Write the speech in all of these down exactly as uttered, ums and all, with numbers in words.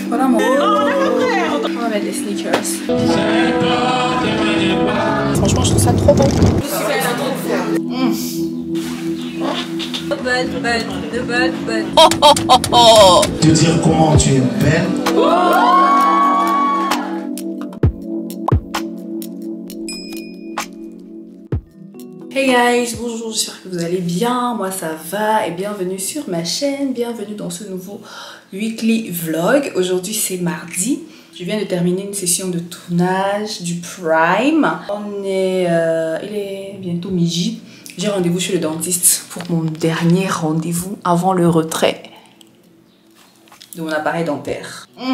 Voilà mon... On va mettre des sneakers. Franchement, je trouve ça trop bon. Mmh. Belle, belle, de belle, belle. Oh, oh, oh, oh. Te dire comment tu es belle. Hey guys, bonjour, j'espère que vous allez bien, moi ça va et bienvenue sur ma chaîne, bienvenue dans ce nouveau weekly vlog. Aujourd'hui c'est mardi, je viens de terminer une session de tournage du Prime. On est, euh, il est bientôt midi, j'ai rendez-vous chez le dentiste pour mon dernier rendez-vous avant le retrait de mon appareil dentaire. Mmh.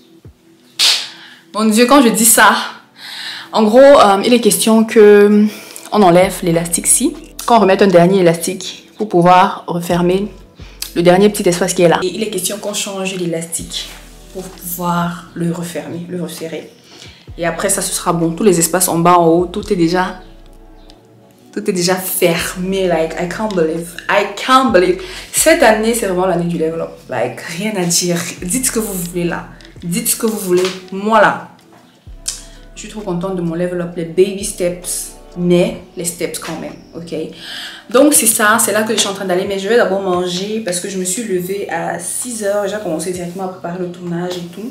Mon Dieu, quand je dis ça, en gros euh, il est question que... on enlève l'élastique-ci. Quand on remet un dernier élastique pour pouvoir refermer le dernier petit espace qui est là. Et il est question qu'on change l'élastique pour pouvoir le refermer, le resserrer. Et après ça, ce sera bon. Tous les espaces en bas, en haut, tout est déjà... Tout est déjà fermé. Like, I can't believe. I can't believe. Cette année, c'est vraiment l'année du level up. Like, rien à dire. Dites ce que vous voulez là. Dites ce que vous voulez. Moi là, je suis trop contente de mon level up. Les baby steps. Mais les steps quand même, ok? Donc c'est ça, c'est là que je suis en train d'aller. Mais je vais d'abord manger parce que je me suis levée à six heures. J'ai commencé directement à préparer le tournage et tout.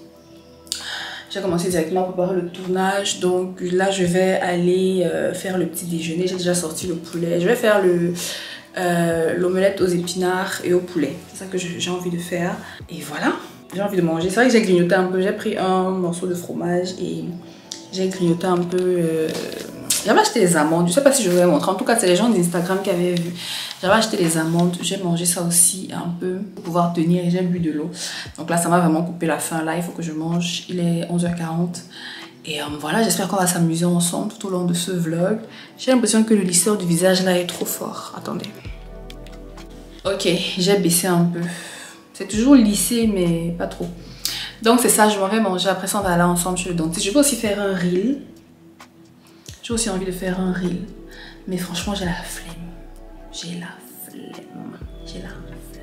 J'ai commencé directement à préparer le tournage. Donc là je vais aller euh, faire le petit déjeuner. J'ai déjà sorti le poulet. Je vais faire le euh, l'omelette aux épinards et au poulet. C'est ça que j'ai envie de faire. Et voilà, j'ai envie de manger. C'est vrai que j'ai grignoté un peu. J'ai pris un morceau de fromage et j'ai grignoté un peu... Euh, J'avais acheté les amandes, je sais pas si je vous ai montré, en tout cas c'est les gens d'Instagram qui avaient vu. J'avais acheté les amandes, j'ai mangé ça aussi un peu pour pouvoir tenir et j'ai bu de l'eau. Donc là ça m'a vraiment coupé la faim, là il faut que je mange, il est onze heures quarante. Et euh, voilà, j'espère qu'on va s'amuser ensemble tout au long de ce vlog. J'ai l'impression que le lisseur du visage là est trop fort, attendez. Ok, j'ai baissé un peu, c'est toujours lissé mais pas trop. Donc c'est ça, je m'en vais manger, après ça on va aller ensemble chez le dentiste. Je vais aussi faire un reel. J'ai aussi envie de faire un reel, mais franchement j'ai la flemme, j'ai la flemme, j'ai la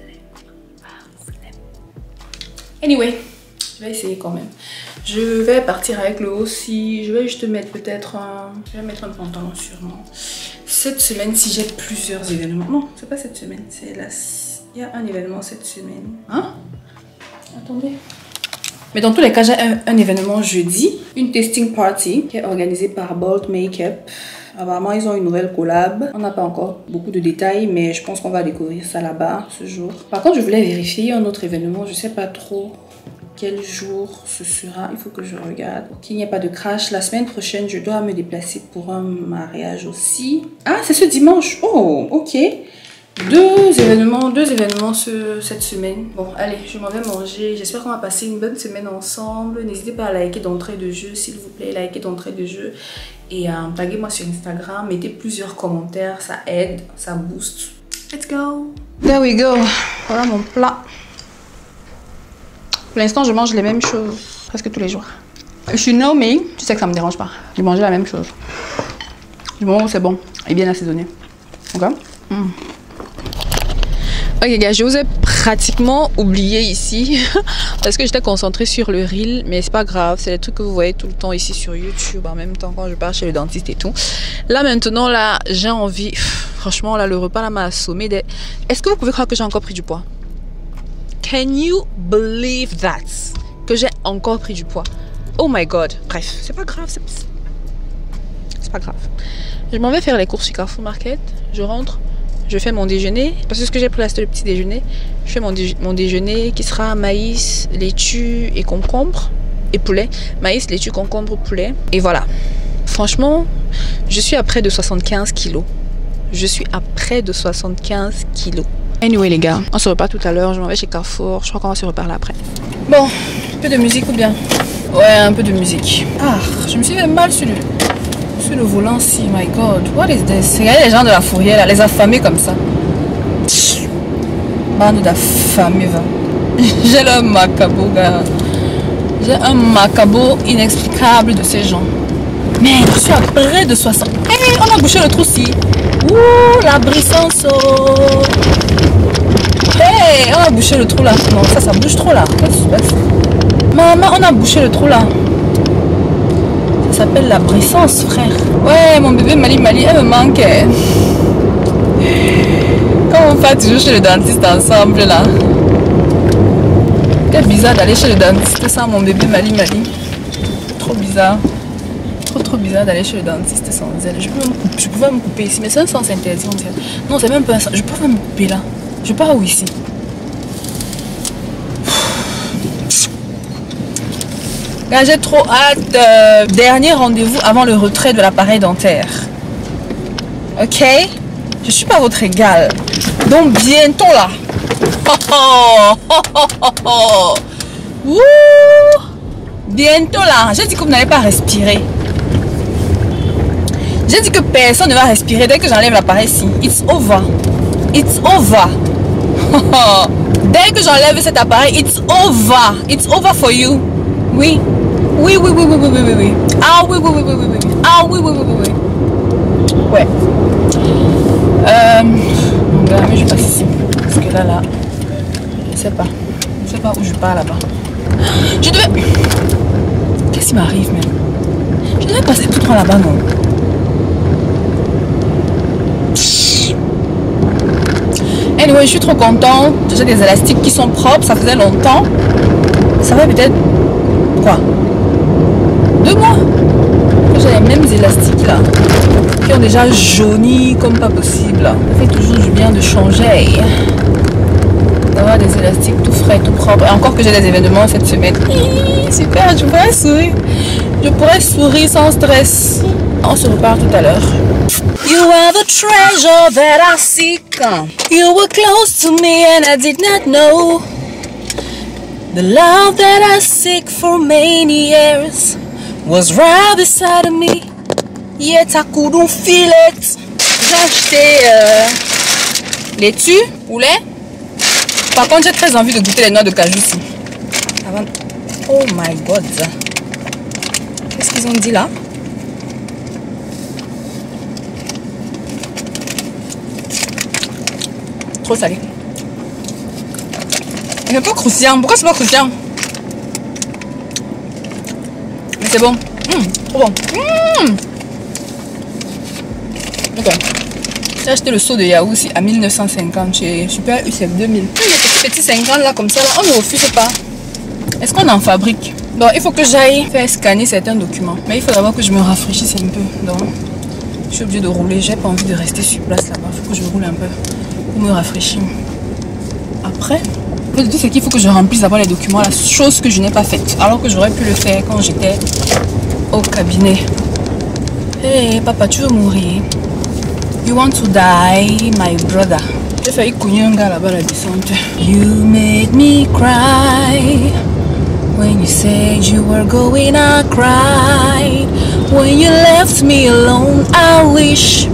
flemme. Anyway, je vais essayer quand même. Je vais partir avec le haut aussi, je vais juste mettre peut-être un... Je vais mettre un pantalon sûrement. Cette semaine, si j'ai plusieurs événements... Non, c'est pas cette semaine, c'est la... Il y a un événement cette semaine. Hein? Attendez. Mais dans tous les cas, j'ai un, un événement jeudi, une testing party qui est organisée par Bold Makeup. Apparemment, ils ont une nouvelle collab. On n'a pas encore beaucoup de détails, mais je pense qu'on va découvrir ça là-bas ce jour. Par contre, je voulais vérifier un autre événement. Je sais pas trop quel jour ce sera. Il faut que je regarde. Qu'il n'y ait pas de crash. La semaine prochaine, je dois me déplacer pour un mariage aussi. Ah, c'est ce dimanche. Oh, ok. Deux événements, deux événements ce, cette semaine. Bon, allez, je m'en vais manger. J'espère qu'on va passer une bonne semaine ensemble. N'hésitez pas à liker d'entrée de jeu, s'il vous plaît. Likez d'entrée de jeu. Et euh, taguez-moi sur Instagram. Mettez plusieurs commentaires. Ça aide, ça booste. Let's go. There we go. Voilà mon plat. Pour l'instant, je mange les mêmes choses presque tous les jours. Je you know me, tu sais que ça me dérange pas. Je mange la même chose. Du moment où c'est bon et bien assaisonné. Ok? Mm. Ok gars, je vous ai pratiquement oublié ici parce que j'étais concentrée sur le reel, mais c'est pas grave, c'est les trucs que vous voyez tout le temps ici sur YouTube en même temps quand je pars chez le dentiste et tout. Là maintenant, là j'ai envie, franchement là le repas là m'a assommé. Des... Est-ce que vous pouvez croire que j'ai encore pris du poids? Can you believe that? Que j'ai encore pris du poids? Oh my god, bref, c'est pas grave, c'est pas grave. Je m'en vais faire les courses chez Carrefour Market, je rentre. Je fais mon déjeuner, parce que ce que j'ai pris là c'était le petit déjeuner. Je fais mon, dé mon déjeuner qui sera maïs, laitue et concombre et poulet. Maïs, laitue, concombre, poulet. Et voilà. Franchement, je suis à près de soixante-quinze kilos. Je suis à près de soixante-quinze kilos. Anyway les gars, on se repart tout à l'heure. Je m'en vais chez Carrefour. Je crois qu'on va se reparler après. Bon, un peu de musique ou bien? Ouais, un peu de musique. Ah, je me suis fait mal sur le... Sur le volant, si, my god, what is this? Regardez les gens de la fourrière là, les affamés comme ça. Bande d'affamés, va. J'ai le macabo, gars. J'ai un macabo inexplicable de ces gens. Mais je suis à près de soixante. Hé, hey, on a bouché le trou-ci. Ouh, la brissance. Hé, hey, on a bouché le trou là. Non, ça, ça bouge trop là. Qu'est-ce qui se passe? Maman, on a bouché le trou là. Ça s'appelle la brissance, frère. Ouais, mon bébé Mali Mali, elle me manque. Quand on va toujours chez le dentiste ensemble là. C'est bizarre d'aller chez le dentiste sans mon bébé Mali Mali. Trop bizarre. Trop trop bizarre d'aller chez le dentiste sans elle. Je, peux me couper, je pouvais me couper ici, mais c'est un sens interdit. Non, c'est même pas ça. Je peux me couper là. Je pars où ici? J'ai trop hâte. Euh, dernier rendez-vous avant le retrait de l'appareil dentaire. Ok? Je suis pas votre égale. Donc bientôt là. Oh, oh, oh, oh, oh, oh. Wouh! Bientôt là. J'ai dit que vous n'allez pas respirer. J'ai dit que personne ne va respirer dès que j'enlève l'appareil ici. It's over. It's over. Dès que j'enlève cet appareil, it's over. It's over for you. Oui. Oui, oui, oui, oui, oui, oui, oui, oui. Ah oui, oui, oui, oui, oui, oui. Ah oui, oui, oui, oui, oui. Ouais. Euh... Mais je passe ici. Parce que là, là... Je sais pas. Je sais pas où je pars là-bas. Je devais... Qu'est-ce qui m'arrive même? Je devais passer tout droit là-bas, non? Anyway, je suis trop contente. J'ai des élastiques qui sont propres. Ça faisait longtemps. Ça va peut-être... Quoi? Deux mois que j'ai les mêmes élastiques là, qui ont déjà jauni comme pas possible. Ça fait toujours du bien de changer, d'avoir des élastiques tout frais, tout propres. Et encore que j'ai des événements cette semaine. Hihi, super, je pourrais sourire. Je pourrais sourire sans stress. On se repart tout à l'heure. You are the treasure that I seek. You were close to me and I did not know. The love that I seek for many years was right beside me, yet I couldn't feel it. J'ai acheté euh, laitue, poulet. Par contre, j'ai très envie de goûter les noix de cajou ici. Avant... Oh my god. Qu'est-ce qu'ils ont dit là? Trop salé. C'est un peu croustillant. Pourquoi c'est pas croustillant? Mais c'est bon. Mmh, trop bon. Mmh. Ok. J'ai acheté le seau de yaourt aussi à mille neuf cent cinquante chez Super U C F deux mille. Les petits cinquante là comme ça, là, on ne refuse pas. Est-ce qu'on en fabrique? Donc il faut que j'aille faire scanner certains documents. Mais il faut d'abord que je me rafraîchisse un peu. Donc je suis obligée de rouler. J'ai pas envie de rester sur place là-bas. Il faut que je roule un peu pour me rafraîchir. Après... De tout ce qu'il faut que je remplisse d'abord les documents, la chose que je n'ai pas faite, alors que j'aurais pu le faire quand j'étais au cabinet. Hey papa, tu veux mourir? You want to die, my brother? J'ai failli cogner un gars là-bas à la descente. You made me cry when you said you were going. I cried when you left me alone. I wish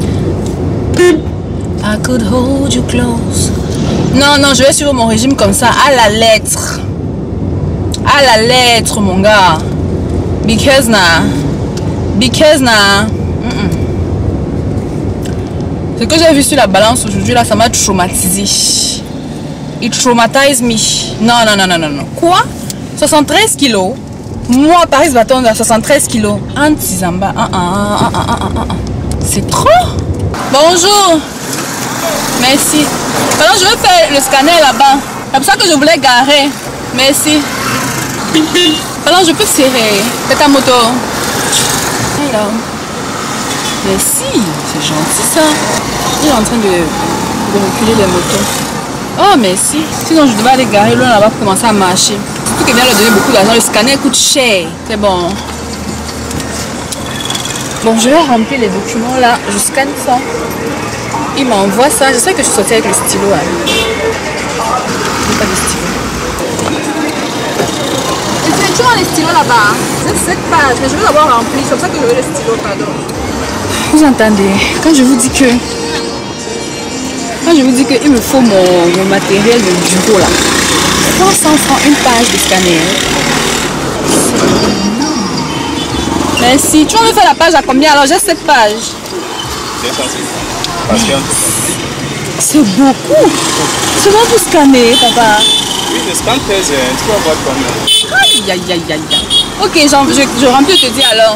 I could hold you close. Non, non, je vais suivre mon régime comme ça, à la lettre. À la lettre, mon gars. Because na. Because na. Mm -mm. Ce que j'ai vu sur la balance aujourd'hui, là, ça m'a traumatisé. It traumatized me. Non, non, non, non, non, non. Quoi? soixante-treize kilos. Moi, Paris Bâton à soixante-treize kilos. Anti-Zamba. Ah, ah, ah, ah, ah, ah, ah. C'est trop. Bonjour. Merci. Alors je vais faire le scanner là-bas. C'est pour ça que je voulais garer. Merci. Alors je peux serrer. C'est ta moto. Alors. Merci. C'est gentil ça. Il est en train de, de reculer les motos. Oh merci. Sinon je devais aller garer loin là-bas pour commencer à marcher. Surtout qu'il vient leur donner beaucoup d'argent. Le scanner coûte cher. C'est bon. Bon, je vais remplir les documents là. Je scanne ça. Il m'envoie ça. Je sais que je suis sortie avec le stylo. Hein. Je n'ai pas de stylo. Et tu as les stylos là-bas. C'est cette page. Mais je veux l'avoir rempli. C'est comme ça que je veux les stylos. Pardon. Vous entendez? Quand je vous dis que... Quand je vous dis qu'il me faut mon, mon matériel de bureau là. trois cents francs une page de scanner. Merci. Tu vas me faire la page à combien? Alors j'ai cette page. C'est beaucoup. C'est bon pour scanner, papa. Oui, le scan pèse, tu vas voir toi-même. Aïe, aïe, aïe, aïe. Ok, je, je remplis, je te dis alors.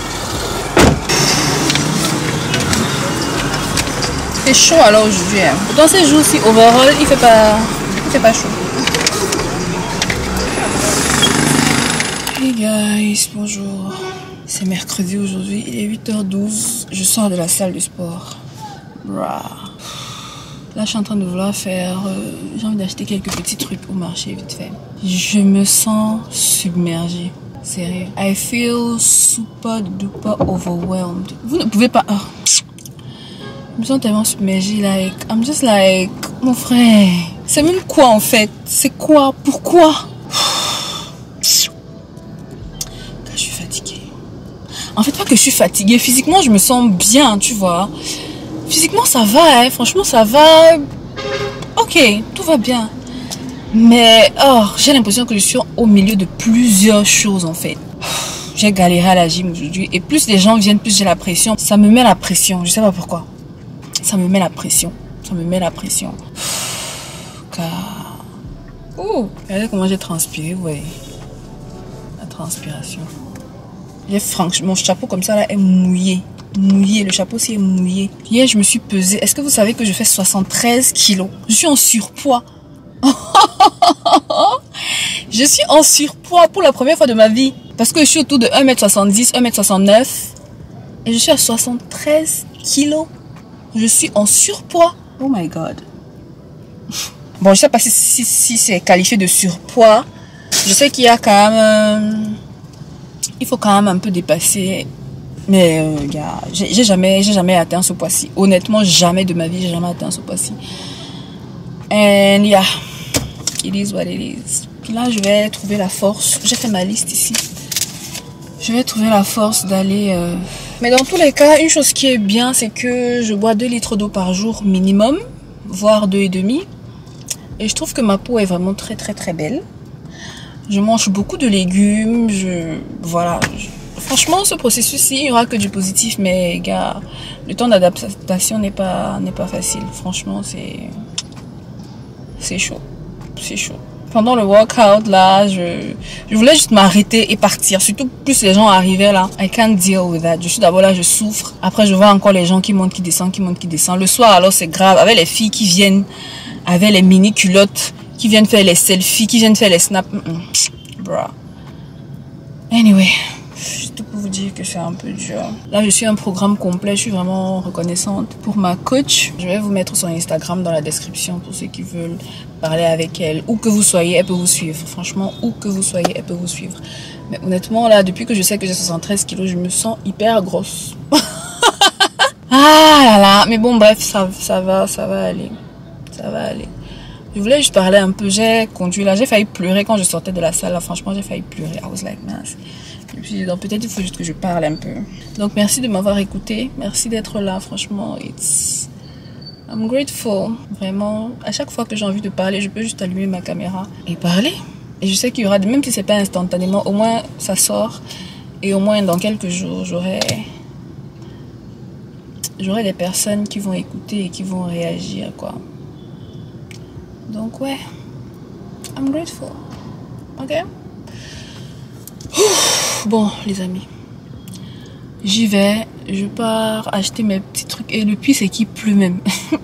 C'est chaud alors aujourd'hui. Hein. Dans ces jours-ci, overall, il fait pas, il fait pas chaud. Hey guys, bonjour. C'est mercredi aujourd'hui, il est huit heures douze. Je sors de la salle du sport. Bra. Là, je suis en train de vouloir faire... Euh, j'ai envie d'acheter quelques petits trucs au marché, vite fait. Je me sens submergée. Sérieux. I feel super duper overwhelmed. Vous ne pouvez pas... Oh. Je me sens tellement submergée, like... I'm just like... Mon frère... C'est même quoi, en fait? C'est quoi? Pourquoi? Là, je suis fatiguée. En fait, pas que je suis fatiguée. Physiquement, je me sens bien, tu vois. Physiquement, ça va, hein. Franchement, ça va. Ok, tout va bien. Mais, oh, j'ai l'impression que je suis au milieu de plusieurs choses, en fait. J'ai galéré à la gym aujourd'hui. Et plus les gens viennent, plus j'ai la pression. Ça me met la pression. Je sais pas pourquoi. Ça me met la pression. Ça me met la pression. Car... Oh, regardez comment j'ai transpiré, vous voyez. La transpiration. J'ai franchement, mon chapeau comme ça, là, est mouillé. Mouillé, le chapeau aussi est mouillé. Hier, je me suis pesée. Est-ce que vous savez que je fais soixante-treize kilos? Je suis en surpoids. Je suis en surpoids pour la première fois de ma vie. Parce que je suis autour de un mètre soixante-dix, un mètre soixante-neuf. Et je suis à soixante-treize kilos. Je suis en surpoids. Oh my god. Bon, je sais pas si, si, si c'est qualifié de surpoids. Je sais qu'il y a quand même... Euh, il faut quand même un peu dépasser... Mais euh, gars, j'ai jamais, j'ai jamais atteint ce poids-ci. Honnêtement, jamais de ma vie, j'ai jamais atteint ce poids-ci. And yeah, it is what it is. Là, je vais trouver la force. J'ai fait ma liste ici. Je vais trouver la force d'aller... Euh... Mais dans tous les cas, une chose qui est bien, c'est que je bois deux litres d'eau par jour minimum, voire deux et demi. Et je trouve que ma peau est vraiment très très très belle. Je mange beaucoup de légumes. Je voilà. Je... Franchement, ce processus-ci, il n'y aura que du positif, mais gars, le temps d'adaptation n'est pas, n'est pas facile. Franchement, c'est, c'est chaud, c'est chaud. Pendant le workout, là, je, je voulais juste m'arrêter et partir. Surtout plus les gens arrivaient là. I can't deal with that. Je suis d'abord là, je souffre. Après, je vois encore les gens qui montent, qui descendent, qui montent, qui descendent. Le soir, alors, c'est grave. Avec les filles qui viennent, avec les mini culottes, qui viennent faire les selfies, qui viennent faire les snaps. Mm -mm. Bruh. Anyway. Juste pour vous dire que c'est un peu dur. Là, je suis un programme complet. Je suis vraiment reconnaissante pour ma coach. Je vais vous mettre son Instagram dans la description pour ceux qui veulent parler avec elle. Où que vous soyez, elle peut vous suivre. Franchement, où que vous soyez, elle peut vous suivre. Mais honnêtement, là, depuis que je sais que j'ai soixante-treize kilos, je me sens hyper grosse. Ah là là. Mais bon, bref, ça, ça va, ça va aller. Ça va aller. Je voulais juste parler un peu. J'ai conduit là. J'ai failli pleurer quand je sortais de la salle. Là, franchement, j'ai failli pleurer. I was like, mince. Et puis, donc peut-être il faut juste que je parle un peu. Donc merci de m'avoir écouté. Merci d'être là. Franchement, it's... I'm grateful. Vraiment, à chaque fois que j'ai envie de parler, je peux juste allumer ma caméra et parler. Et je sais qu'il y aura, même si c'est pas instantanément, au moins ça sort. Et au moins dans quelques jours, j'aurai... J'aurai des personnes qui vont écouter et qui vont réagir, quoi. Donc ouais. I'm grateful. Ok? Bon, les amis, j'y vais, je pars acheter mes petits trucs. Et le pire, c'est qu'il pleut même.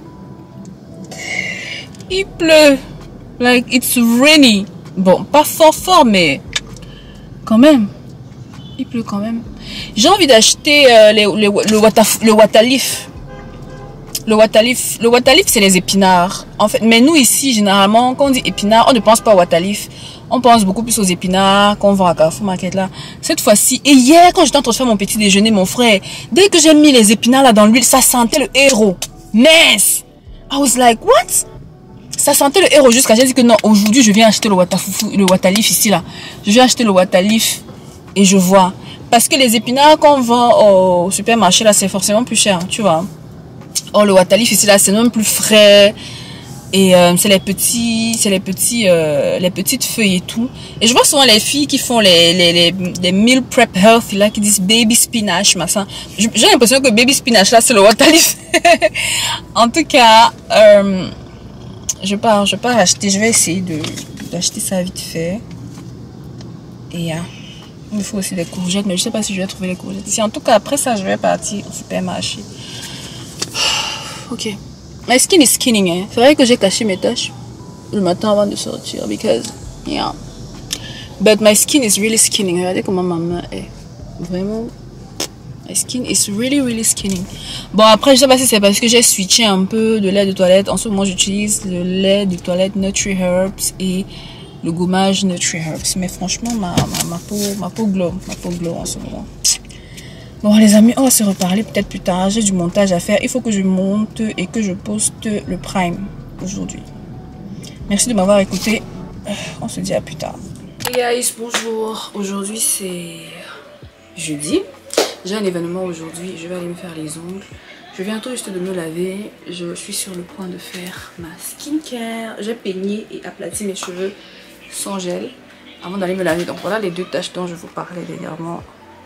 Il pleut. Like, it's rainy. Bon, pas fort fort, mais quand même. Il pleut quand même. J'ai envie d'acheter euh, les, les, le, wataf, le watalif. Le watalif, le watalif, c'est les épinards. En fait, mais nous ici, généralement, quand on dit épinards, on ne pense pas au watalif. On pense beaucoup plus aux épinards qu'on vend à Carrefour Market là. Cette fois-ci, et hier, quand j'étais en train de faire mon petit déjeuner, mon frère, dès que j'ai mis les épinards là dans l'huile, ça sentait le héros. Mince! I was like, what? Ça sentait le héros jusqu'à j'ai dit que non, aujourd'hui, je viens acheter le watafoufou, le watalif ici là. Je viens acheter le watalif et je vois. Parce que les épinards qu'on vend au supermarché là, c'est forcément plus cher, tu vois. Or, le watalif ici là, c'est même plus frais. Et euh, c'est les petits, c'est les petits, euh, les petites feuilles et tout. Et je vois souvent les filles qui font les les les, les meal prep healthy là, qui disent baby spinach, machin. J'ai l'impression que baby spinach là, c'est le watalif. En tout cas, euh, je pars, je pars acheter. Je vais essayer de juste acheter ça vite fait. Et uh, il me faut aussi des courgettes, mais je sais pas si je vais trouver les courgettes ici. En tout cas, après ça, je vais partir au supermarché. Ok. My skin is skinning, hein. C'est vrai que j'ai caché mes taches le matin avant de sortir, because, yeah. But my skin is really skinning. Regardez comment ma main est. Vraiment. My skin is really, really skinning. Bon, après, je sais pas si c'est parce que j'ai switché un peu de lait de toilette. En ce moment, j'utilise le lait de toilette NutriHerbs et le gommage NutriHerbs. Mais franchement, ma, ma, ma, peau, ma peau glow. Ma peau glow en ce moment. Bon, les amis, on va se reparler peut-être plus tard. J'ai du montage à faire. Il faut que je monte et que je poste le prime aujourd'hui. Merci de m'avoir écouté. On se dit à plus tard. Hey guys, bonjour. Aujourd'hui, c'est jeudi. J'ai un événement aujourd'hui, je vais aller me faire les ongles. Je viens tout juste de me laver, je suis sur le point de faire ma skincare. J'ai peigné et aplati mes cheveux sans gel avant d'aller me laver. Donc voilà les deux tâches dont je vous parlais dernièrement.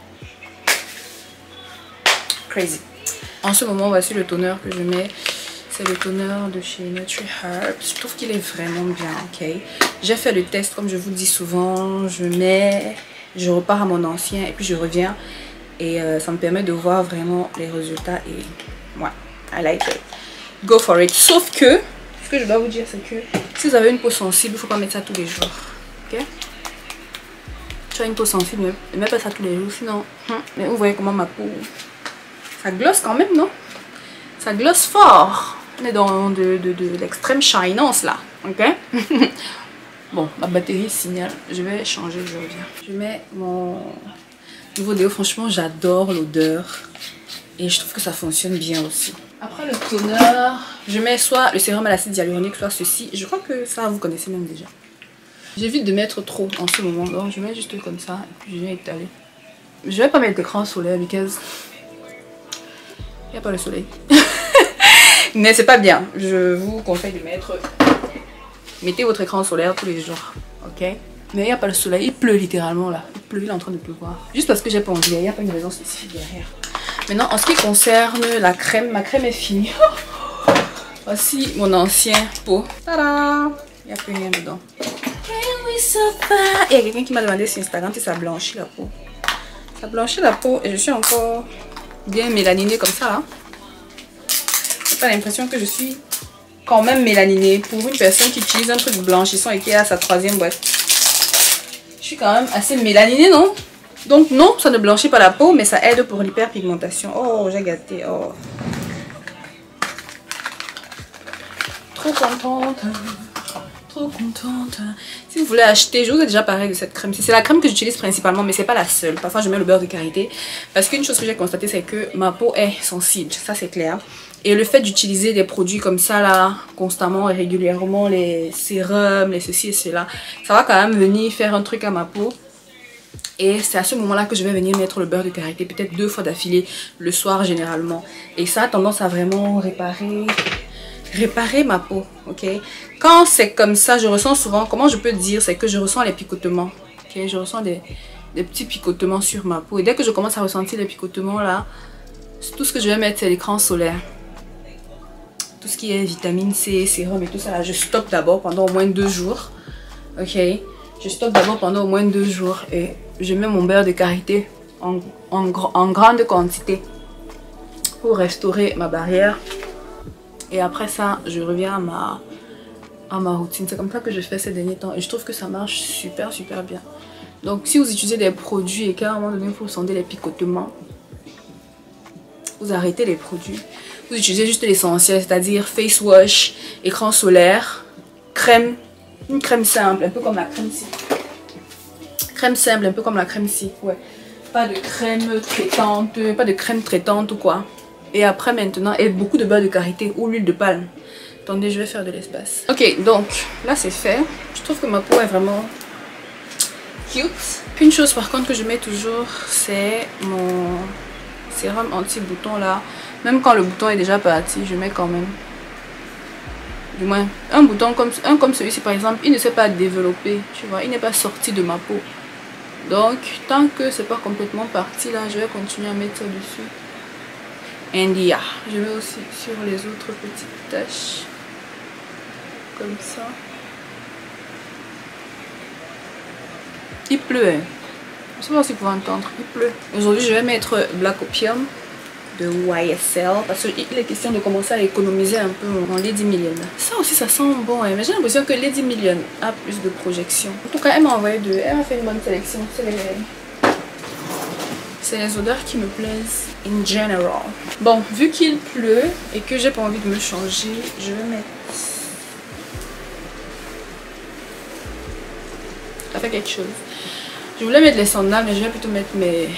Crazy. En ce moment, voici le toner que je mets. C'est le toner de chez NutriHerbs. Je trouve qu'il est vraiment bien, ok. J'ai fait le test comme je vous dis souvent. Je mets, je repars à mon ancien et puis je reviens. Et euh, ça me permet de voir vraiment les résultats. Et ouais, I like it. Go for it. Sauf que, ce que je dois vous dire, c'est que si vous avez une peau sensible, il ne faut pas mettre ça tous les jours. Ok? Tu as une peau sensible, ne mets pas ça tous les jours. Sinon, hein, mais vous voyez comment ma peau... Ça glosse quand même, non? Ça glosse fort. On est dans de, de, de l'extrême shinance là. Ok? Bon, ma batterie signale. Je vais changer, je reviens. Je mets mon... nouveau déo, franchement j'adore l'odeur et je trouve que ça fonctionne bien aussi. Après le toner, je mets soit le sérum à l'acide hyaluronique, soit ceci. Je crois que ça vous connaissez même déjà. J'évite de mettre trop en ce moment, donc je mets juste comme ça et puis je viens étaler. Je vais pas mettre d'écran solaire because il n'y a pas le soleil. Mais c'est pas bien. Je vous conseille de mettre, mettez votre écran solaire tous les jours, ok? Mais il n'y a pas le soleil, il pleut littéralement là. Il pleut, il est en train de pleuvoir. Juste parce que j'ai pas envie, il n'y a pas une raison spécifique derrière. Maintenant, en ce qui concerne la crème, ma crème est finie. Voici mon ancien pot. Tada! Il n'y a plus rien dedans. Il y a quelqu'un qui m'a demandé sur Instagram si ça blanchit la peau. Ça blanchit la peau et je suis encore bien mélaninée comme ça là. J'ai pas l'impression que je suis quand même mélaninée pour une personne qui utilise un truc blanchissant et qui a sa troisième boîte. Je suis quand même assez mélaninée, non? Donc non, ça ne blanchit pas la peau, mais ça aide pour l'hyperpigmentation. Oh, j'ai gâté. Oh. Trop contente. Trop contente. Si vous voulez acheter, je vous ai déjà parlé de cette crème. C'est la crème que j'utilise principalement, mais c'est pas la seule. Parfois, je mets le beurre de karité. Parce qu'une chose que j'ai constatée, c'est que ma peau est sensible. Ça, c'est clair. Et le fait d'utiliser des produits comme ça là, constamment et régulièrement, les sérums, les ceci et cela, ça va quand même venir faire un truc à ma peau. Et c'est à ce moment là que je vais venir mettre le beurre de karité, peut-être deux fois d'affilée, le soir généralement. Et ça a tendance à vraiment réparer, réparer ma peau, ok? Quand c'est comme ça, je ressens souvent, comment je peux dire, c'est que je ressens les picotements, ok? Je ressens des, des petits picotements sur ma peau. Et dès que je commence à ressentir les picotements là, tout ce que je vais mettre, c'est l'écran solaire. Tout ce qui est vitamine C, sérum et tout ça là, je stoppe d'abord pendant au moins deux jours. Ok, je stoppe d'abord pendant au moins deux jours et je mets mon beurre de karité en, en, en grande quantité pour restaurer ma barrière. Et après ça, je reviens à ma, à ma routine. C'est comme ça que je fais ces derniers temps et je trouve que ça marche super super bien. Donc si vous utilisez des produits et qu'à un moment donné vous sentez les picotements, vous arrêtez les produits. Vous utilisez juste l'essentiel, c'est-à-dire face wash, écran solaire, crème, une crème simple, un peu comme la crème ci. Crème simple, un peu comme la crème ci, ouais. Pas de crème traitante, pas de crème traitante ou quoi. Et après maintenant, et beaucoup de beurre de karité ou l'huile de palme. Attendez, je vais faire de l'espace. Ok, donc là c'est fait. Je trouve que ma peau est vraiment cute. Puis une chose par contre que je mets toujours, c'est mon sérum anti-bouton là. Même quand le bouton est déjà parti, je mets quand même. Du moins, un bouton comme, un comme celui-ci par exemple, il ne s'est pas développé, tu vois, il n'est pas sorti de ma peau. Donc, tant que c'est pas complètement parti là, je vais continuer à mettre ça dessus. And yeah, je mets aussi sur les autres petites taches. Comme ça. Il pleut. Hein. Je sais pas si vous pouvez entendre. Il pleut. Aujourd'hui, je vais mettre Black Opium de Y S L parce qu'il est question de commencer à économiser un peu mon Lady Million. Ça aussi, ça sent bon. Hein. Mais j'ai l'impression que Lady Million a plus de projection. En tout cas, elle m'a envoyé deux. Elle m'a fait une bonne sélection. C'est les... C'est les odeurs qui me plaisent in general. Bon, vu qu'il pleut et que j'ai pas envie de me changer, je vais mettre... Ça fait quelque chose. Je voulais mettre les sandales, mais je vais plutôt mettre mes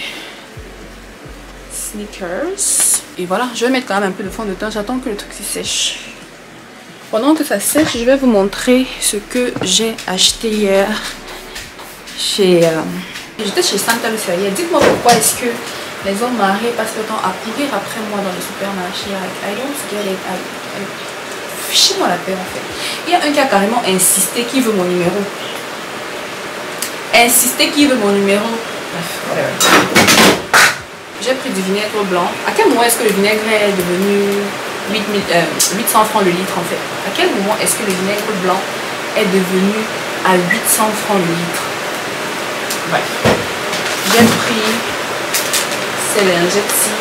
sneakers. Et voilà, je vais mettre quand même un peu de fond de teint. J'attends que le truc se sèche. Pendant que ça sèche, je vais vous montrer ce que j'ai acheté hier chez... Euh... J'étais chez Santa Lucia. Dites-moi pourquoi est-ce que les hommes mariés passent le temps à courir après moi dans les supermarchés. I don't get it. Fichez-moi la paix en fait. Il y a un qui a carrément insisté qui veut mon numéro. Insisté qui veut mon numéro. Bref, whatever. J'ai pris du vinaigre blanc. À quel moment est-ce que le vinaigre est devenu huit cents francs le litre en fait? À quel moment est-ce que le vinaigre blanc est devenu à huit cents francs le litre? Bref. J'ai pris Celengetti,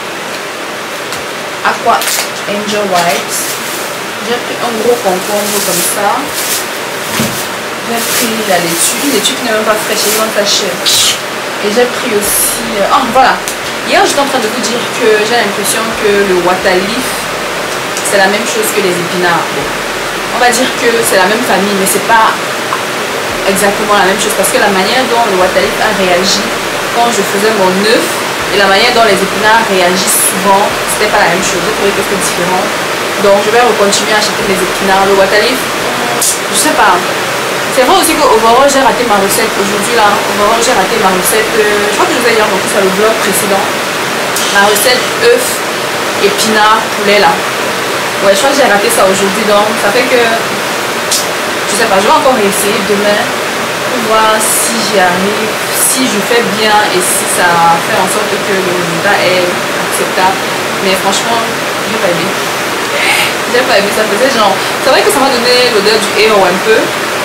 Aqua Angel White. J'ai pris un gros concombre comme ça. J'ai pris la laitue, une laitue qui n'est même pas fraîche, elle est dans ta chair. Et j'ai pris aussi... Oh voilà. Hier j'étais en train de vous dire que j'ai l'impression que le Waterleaf c'est la même chose que les épinards. Bon, on va dire que c'est la même famille, mais c'est pas exactement la même chose parce que la manière dont le Waterleaf a réagi quand je faisais mon œuf et la manière dont les épinards réagissent souvent, c'était pas la même chose. J'ai trouvé que c'était différent. Donc je vais continuer à acheter les épinards. Le Waterleaf, je sais pas. C'est vrai aussi qu'au j'ai raté ma recette aujourd'hui là. Au j'ai raté ma recette. Euh, je crois que je vous ai déjà montré sur le vlog précédent. Ma recette œuf, épinards, poulet là. Ouais, je crois que j'ai raté ça aujourd'hui. Donc ça fait que je sais pas, je vais encore essayer demain pour voir si j'y arrive, si je fais bien et si ça fait en sorte que le résultat est acceptable. Mais franchement, j'ai pas aimé. J'ai pas aimé, ça faisait genre. C'est vrai que ça m'a donné l'odeur du héros un peu.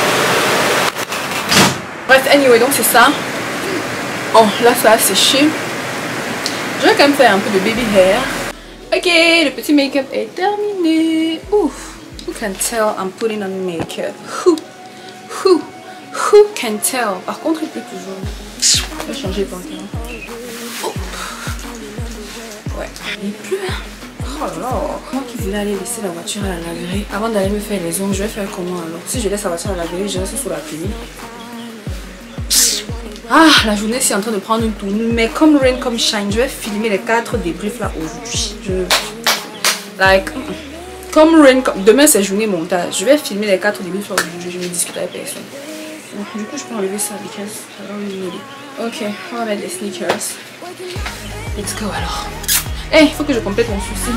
Bref, anyway, donc c'est ça. Oh, là ça a séché. Je vais quand même faire un peu de baby hair. Ok, le petit make-up est terminé. Ouf. Who can tell I'm putting on makeup? Who? Who? Who can tell? Par contre, il pleut toujours. Je vais changer de pantalon. Oh. Ouais, il pleut. Oh là là. Moi qui voulais aller laisser la voiture à la laverie avant d'aller me faire les ongles, je vais faire comment alors? Si je laisse la voiture à la laverie, je reste sous la pluie. Ah, la journée c'est en train de prendre une tournure, mais comme rain, comme shine, je vais filmer les quatre débriefs là aujourd'hui. Je... Like, comme rain, comme... demain c'est journée montage. Je vais filmer les quatre débriefs là aujourd'hui, je vais discuter avec personne. Bon, du coup, je peux enlever ça because I don't really need it. Ok, on va mettre les sneakers. Let's go alors. Eh, hey, il faut que je complète mon sourcil.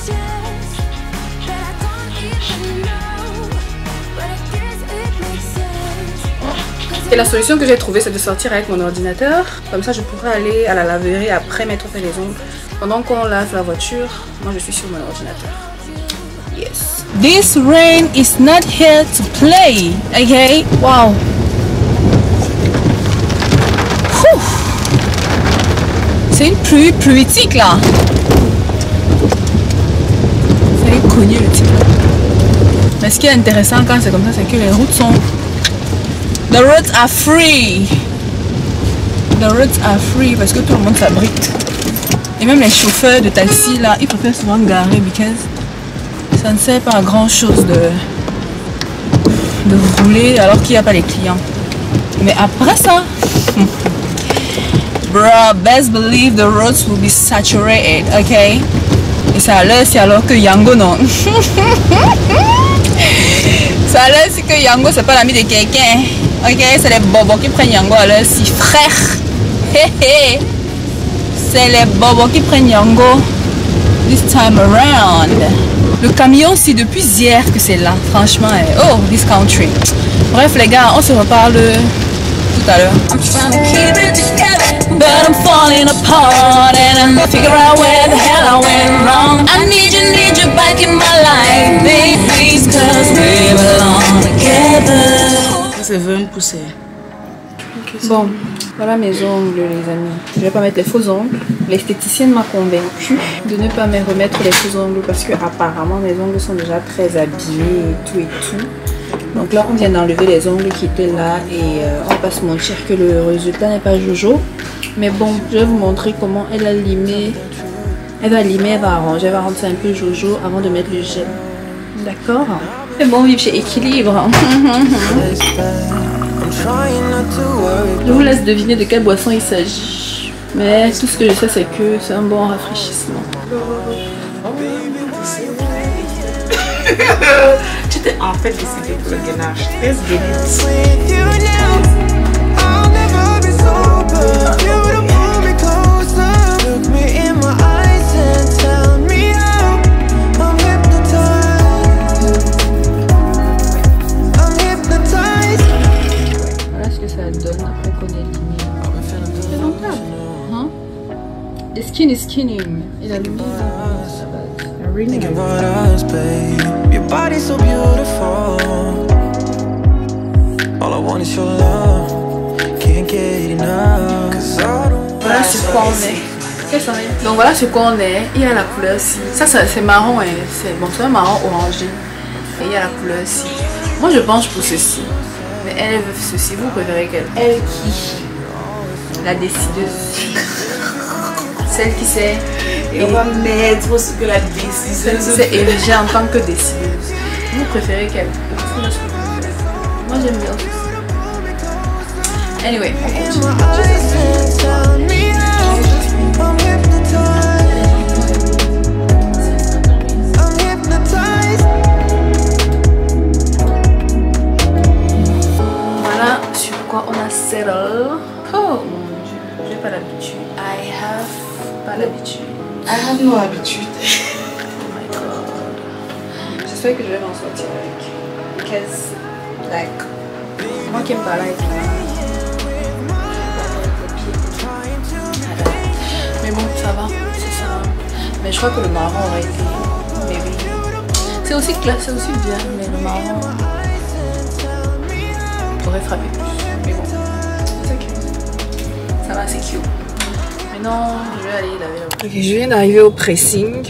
Et la solution que j'ai trouvée, c'est de sortir avec mon ordinateur. Comme ça, je pourrais aller à la laverie après m'être fait les ongles. Pendant qu'on lave la voiture, moi je suis sur mon ordinateur. Yes. This rain is not here to play, okay? Wow. C'est une pluie pluitique là. Ça est connu le type. Mais ce qui est intéressant quand c'est comme ça, c'est que les routes sont... The roads are free. The roads are free parce que tout le monde s'abrite. Et même les chauffeurs de taxi là, ils préfèrent souvent garer because ça ne sert pas à grand chose de, de rouler alors qu'il n'y a pas les clients. Mais après ça, bro, best believe the roads will be saturated, ok? Et ça a l'air c'est alors que Yango non. Ça a l'air c'est que Yango c'est pas l'ami de quelqu'un. Ok, c'est les bobos qui prennent Yango à leur si frère. C'est les bobos qui prennent Yango this time around. Le camion, c'est depuis hier que c'est là, franchement. Oh, this country. Bref, les gars, on se reparle tout à l'heure. But I'm falling apart and I figure out where the hell I went wrong. I need you, need you back in my life, baby, cause we belong together. C'est vingt poussées. Ok. Bon, voilà mes ongles les amis. Je vais pas mettre les faux ongles. L'esthéticienne m'a convaincue de ne pas me remettre les faux ongles parce que apparemment mes ongles sont déjà très abîmés et tout et tout. Donc là on vient d'enlever les ongles qui étaient là et euh, on va pas se mentir que le résultat n'est pas jojo. Mais bon, je vais vous montrer comment elle a limé. Elle va limer, elle va arranger, elle va rendre ça un peu jojo avant de mettre le gel. D'accord? C'est bon vivre chez Équilibre. Je vous laisse deviner de quelle boisson il s'agit. Mais tout ce que je sais c'est que c'est un bon rafraîchissement. Tu t'es en fait décidé pour le gainage. Très bien. Voilà ce que ça donne après qu'on ait limé. C'est rentable. Hein? The skin is skinning. Il a limé sa base. Thinking about us, babe. Your body's so beautiful. All I want is your love. Can't get enough. Cause I don't. Voilà sur quoi on est. Qu'est-ce qu'on est? Donc voilà sur quoi on est. Il y a la couleur ci. Ça, ça c'est marron. Hein. C'est bon, c'est un marron orangé. Et il y a la couleur ci. Moi je penche pour ceci. Mais elle veut ceci. Vous préférez quelle? Elle qui? La décideuse. Celle qui sait. Et on va mettre ce que la décideuse. C'est érigée en tant que décideuse. Vous préférez quelle? Moi j'aime bien ceci. Anyway, on continue. Voilà sur quoi on a settle. Oh mon dieu, j'ai pas l'habitude. I have pas l'habitude. I have no habitude. Oh my god. J'espère que je vais m'en sortir avec. Because, like, moi qui aime pas like. Mais bon, ça va, c'est ça. Mais je crois que le marron aurait été. Mais oui. C'est aussi classe, c'est aussi bien, mais le marron aurait frappé plus. Mais bon, c'est ok. Ça va, c'est cute. Maintenant, je vais aller laver la. Ok, je viens d'arriver au pressing.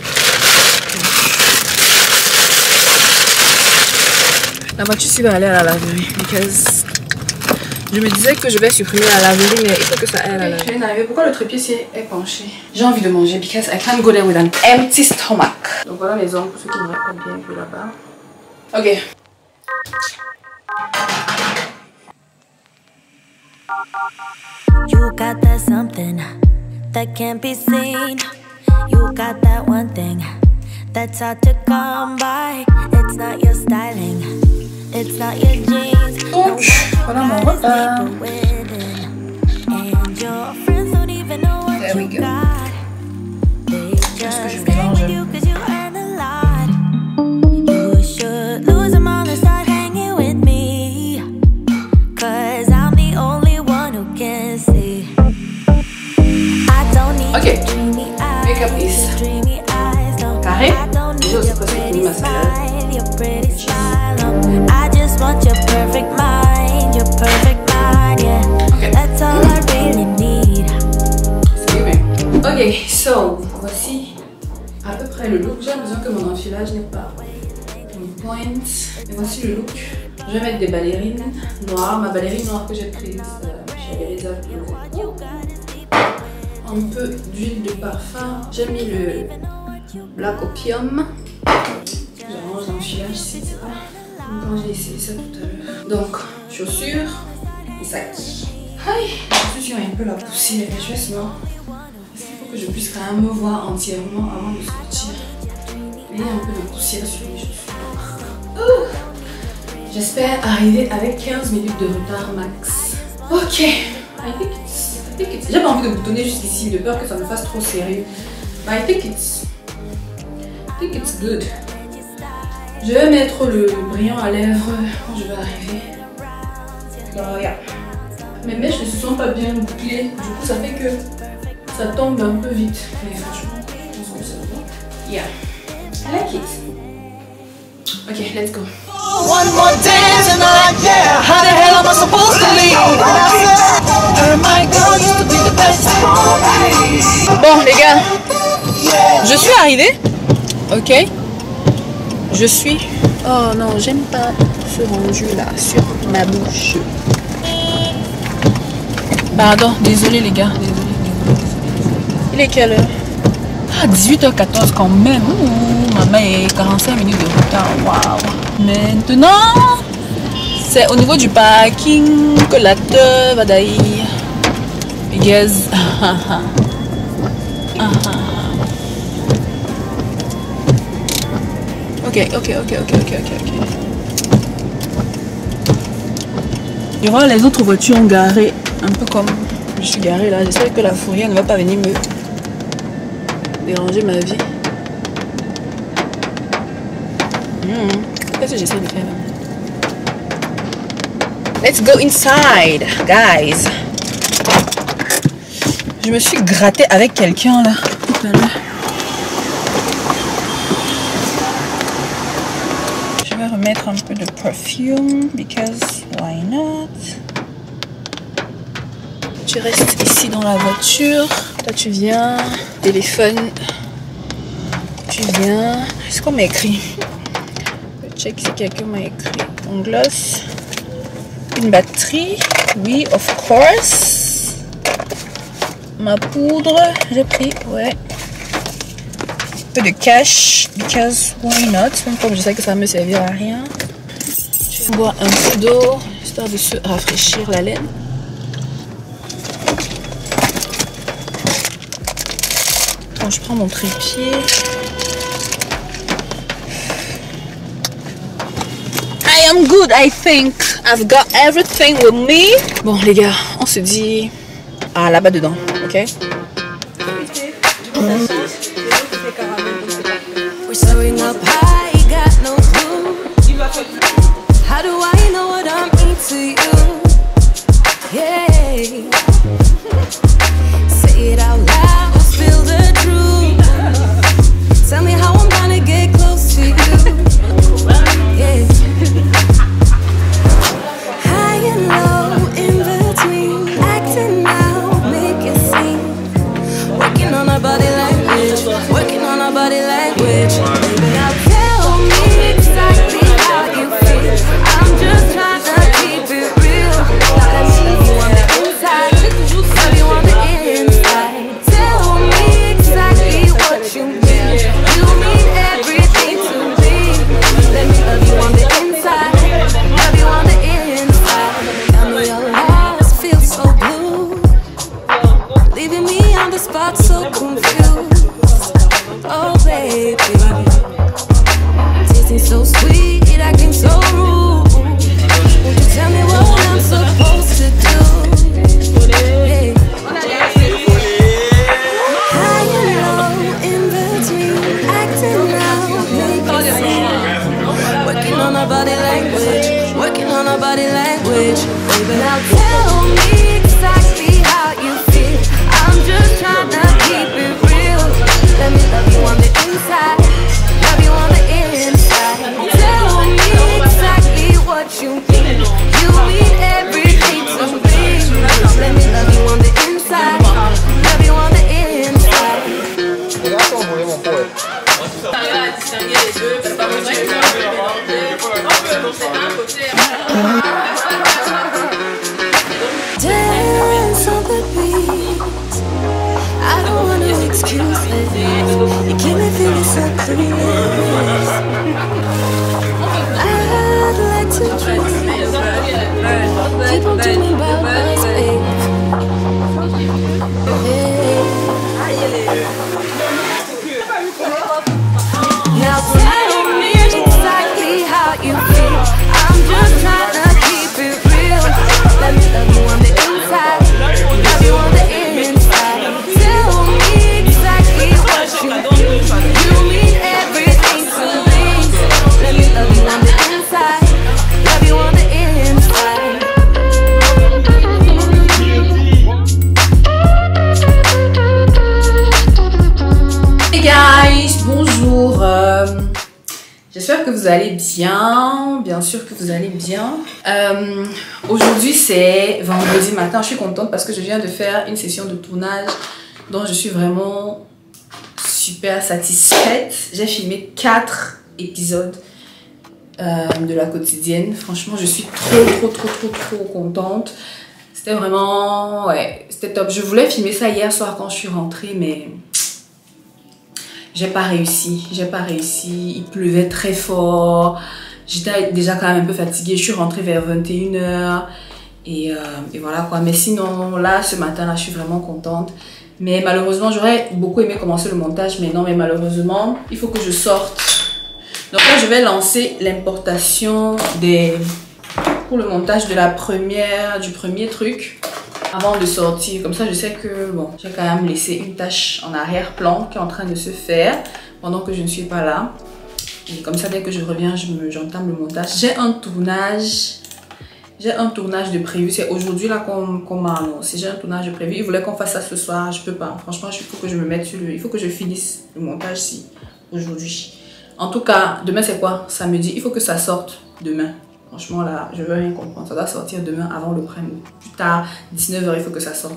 La voiture ici va aller à la laverie. Because je me disais que je vais supprimer la laverie, mais il faut que ça aille à la laverie. Je viens d'arriver. Pourquoi le trépied est penché? J'ai envie de manger because I can't go there with an empty stomach. Donc voilà mes ongles pour ceux qui n'auraient pas bien vu là-bas. Ok. You got that something that can't be seen. You got that one thing that's hard to come by. It's not your styling, it's not your jeans. Donc, voilà mon repas. And your friends don't even know what There we you go. got. They Qu'est-ce que je just stay mélange? with you 'cause you earn a lot. You should lose them all and start hanging with me. 'Cause I'm the only one who can see. I don't need Ok. your dreamy eyes, Make up is your dreamy eyes, no. carré. I don't J'ai need aussi your presque fini pretty ma salade. smile, your pretty smile, no. I just want your perfect mind, your perfect mind, yeah. Ok. That's all I really need. Ok, so voici à peu près le look. J'ai l'impression que mon enfilage n'est pas on point. Mais voici le look. Je vais mettre des ballerines noires. Ma ballerine noire que j'ai prise euh, chez les un peu d'huile de parfum. J'ai mis le Black Opium. J'arrange l'enfilage ici, c'est pas quand j'ai essayé ça tout à l'heure. Donc, chaussures et sac. Aïe, les chaussures ont un peu la poussière. Je vais sinon. Est-ce qu'il faut que je puisse quand même me voir entièrement avant de sortir? Il y a un peu de poussière sur les chaussures. Ouh. J'espère arriver avec quinze minutes de retard max. Ok, I think it's, I think it's... J'ai pas envie de boutonner jusqu'ici, de peur que ça me fasse trop sérieux. But I think it's, I think it's good. Je vais mettre le brillant à lèvres quand je vais arriver. Alors, regarde. Mes mèches ne se sont pas bien bouclées, du coup ça fait que ça tombe un peu vite. Mais franchement, je pense que ça va. Yeah, I like it. Ok, let's go. One more dance tonight, yeah. How the hell hell am I supposed to leave? Her my girl used to be the best for me. Bon les gars, je suis arrivée. Ok. Je suis... Oh non, j'aime pas ce rendu là sur ma bouche. Pardon, désolé les gars. Désolé, désolé, désolé. Il est quelle heure? Ah, dix-huit heures quatorze quand même. Ouh, maman est quarante-cinq minutes de retard. Waouh. Maintenant, c'est au niveau du parking que la teuf va d'ailleurs. Yes. Ah, ah. Ah, ah. Ok, ok, ok, ok, ok, ok, ok. Il y aura les autres voitures garées, un peu comme je suis garée là. J'espère que la fourrière ne va pas venir me déranger ma vie. Mmh. Qu'est-ce que j'essaie de faire là? Let's go inside, guys. Je me suis grattée avec quelqu'un là tout à l'heure. Je vais remettre un peu de perfume because why not? Tu restes ici dans la voiture. Toi tu viens. Téléphone. Tu viens. Est-ce qu'on m'a écrit? Je check si quelqu'un m'a écrit. Un gloss. Une batterie. Oui, of course. Ma poudre. J'ai pris. Ouais. Un peu de cash. Because why not? Même comme je sais que ça ne me servira à rien. Je vais boire un peu d'eau. Histoire de se rafraîchir la laine. Quand je prends mon trépied. I am good, I think. I've got everything with me. Bon, les gars, on se dit à là-bas dedans, ok? We're showing up high, got no clue. How do I know what I mean to you? Yeah. Say it out loud, spill the truth. Tell me how I'm gonna get close to you. Yeah. High and low, in between, acting out, make it seem. Working on our body language, working on our body language. Baby, now tell me exactly how you feel. I'm just trying to keep it real. Let me love you on the inside, love you on the inside. Tell me exactly what you mean. You mean everything to me. Let me love you on the inside, love you on the inside. Tell me your lies feel so blue, leaving me on the spot so confused. Oh baby, tasting so sweet, acting so rude. Won't you tell me what I'm supposed to do? Yeah. High and low, in between, acting out, make it seem. Working on our body language, working on our body language. Baby, now tell me exactly how you feel. I'm just trying to keep it real. Let me love you on the inside, love you on the inside. Tell me exactly what you mean. You mean everything to me. Let me love you on the inside, love you on the inside. Dance on the beat. I don't want no excuses. You keep me feeling so curious. I'd like to dream. Keep on dreaming about us, babe. Now tell me exactly how you feel. I'm just trying to keep it real. Let me love you on the inside, love you on the inside. Tell me exactly what you do. You mean everything. j'espère que vous allez bien, bien sûr que vous allez bien. Euh, Aujourd'hui c'est vendredi matin, je suis contente parce que je viens de faire une session de tournage dont je suis vraiment super satisfaite. J'ai filmé quatre épisodes euh, de la quotidienne, franchement je suis trop trop trop trop trop contente. C'était vraiment, ouais, c'était top. Je voulais filmer ça hier soir quand je suis rentrée mais... J'ai pas réussi, j'ai pas réussi, il pleuvait très fort, j'étais déjà quand même un peu fatiguée, je suis rentrée vers vingt et une heures et, euh, et voilà quoi. Mais sinon là, ce matin là, je suis vraiment contente. Mais malheureusement, j'aurais beaucoup aimé commencer le montage, mais non, mais malheureusement, il faut que je sorte. Donc là, je vais lancer l'importation des... pour le montage de la première, du premier truc. Avant de sortir, comme ça je sais que bon, j'ai quand même laissé une tâche en arrière-plan qui est en train de se faire pendant que je ne suis pas là. Et comme ça dès que je reviens, je me, j'entame le montage. J'ai un tournage, j'ai un tournage de prévu, c'est aujourd'hui là qu'on qu'on m'a annoncé. J'ai un tournage de prévu, ils voulaient qu'on fasse ça ce soir, je peux pas. Franchement, il faut que je me mette sur le, il faut que je finisse le montage si aujourd'hui. En tout cas, demain c'est quoi? Samedi, il faut que ça sorte demain. Franchement là, je veux rien comprendre. Ça doit sortir demain avant le premier. Plus tard, dix-neuf heures, il faut que ça sorte.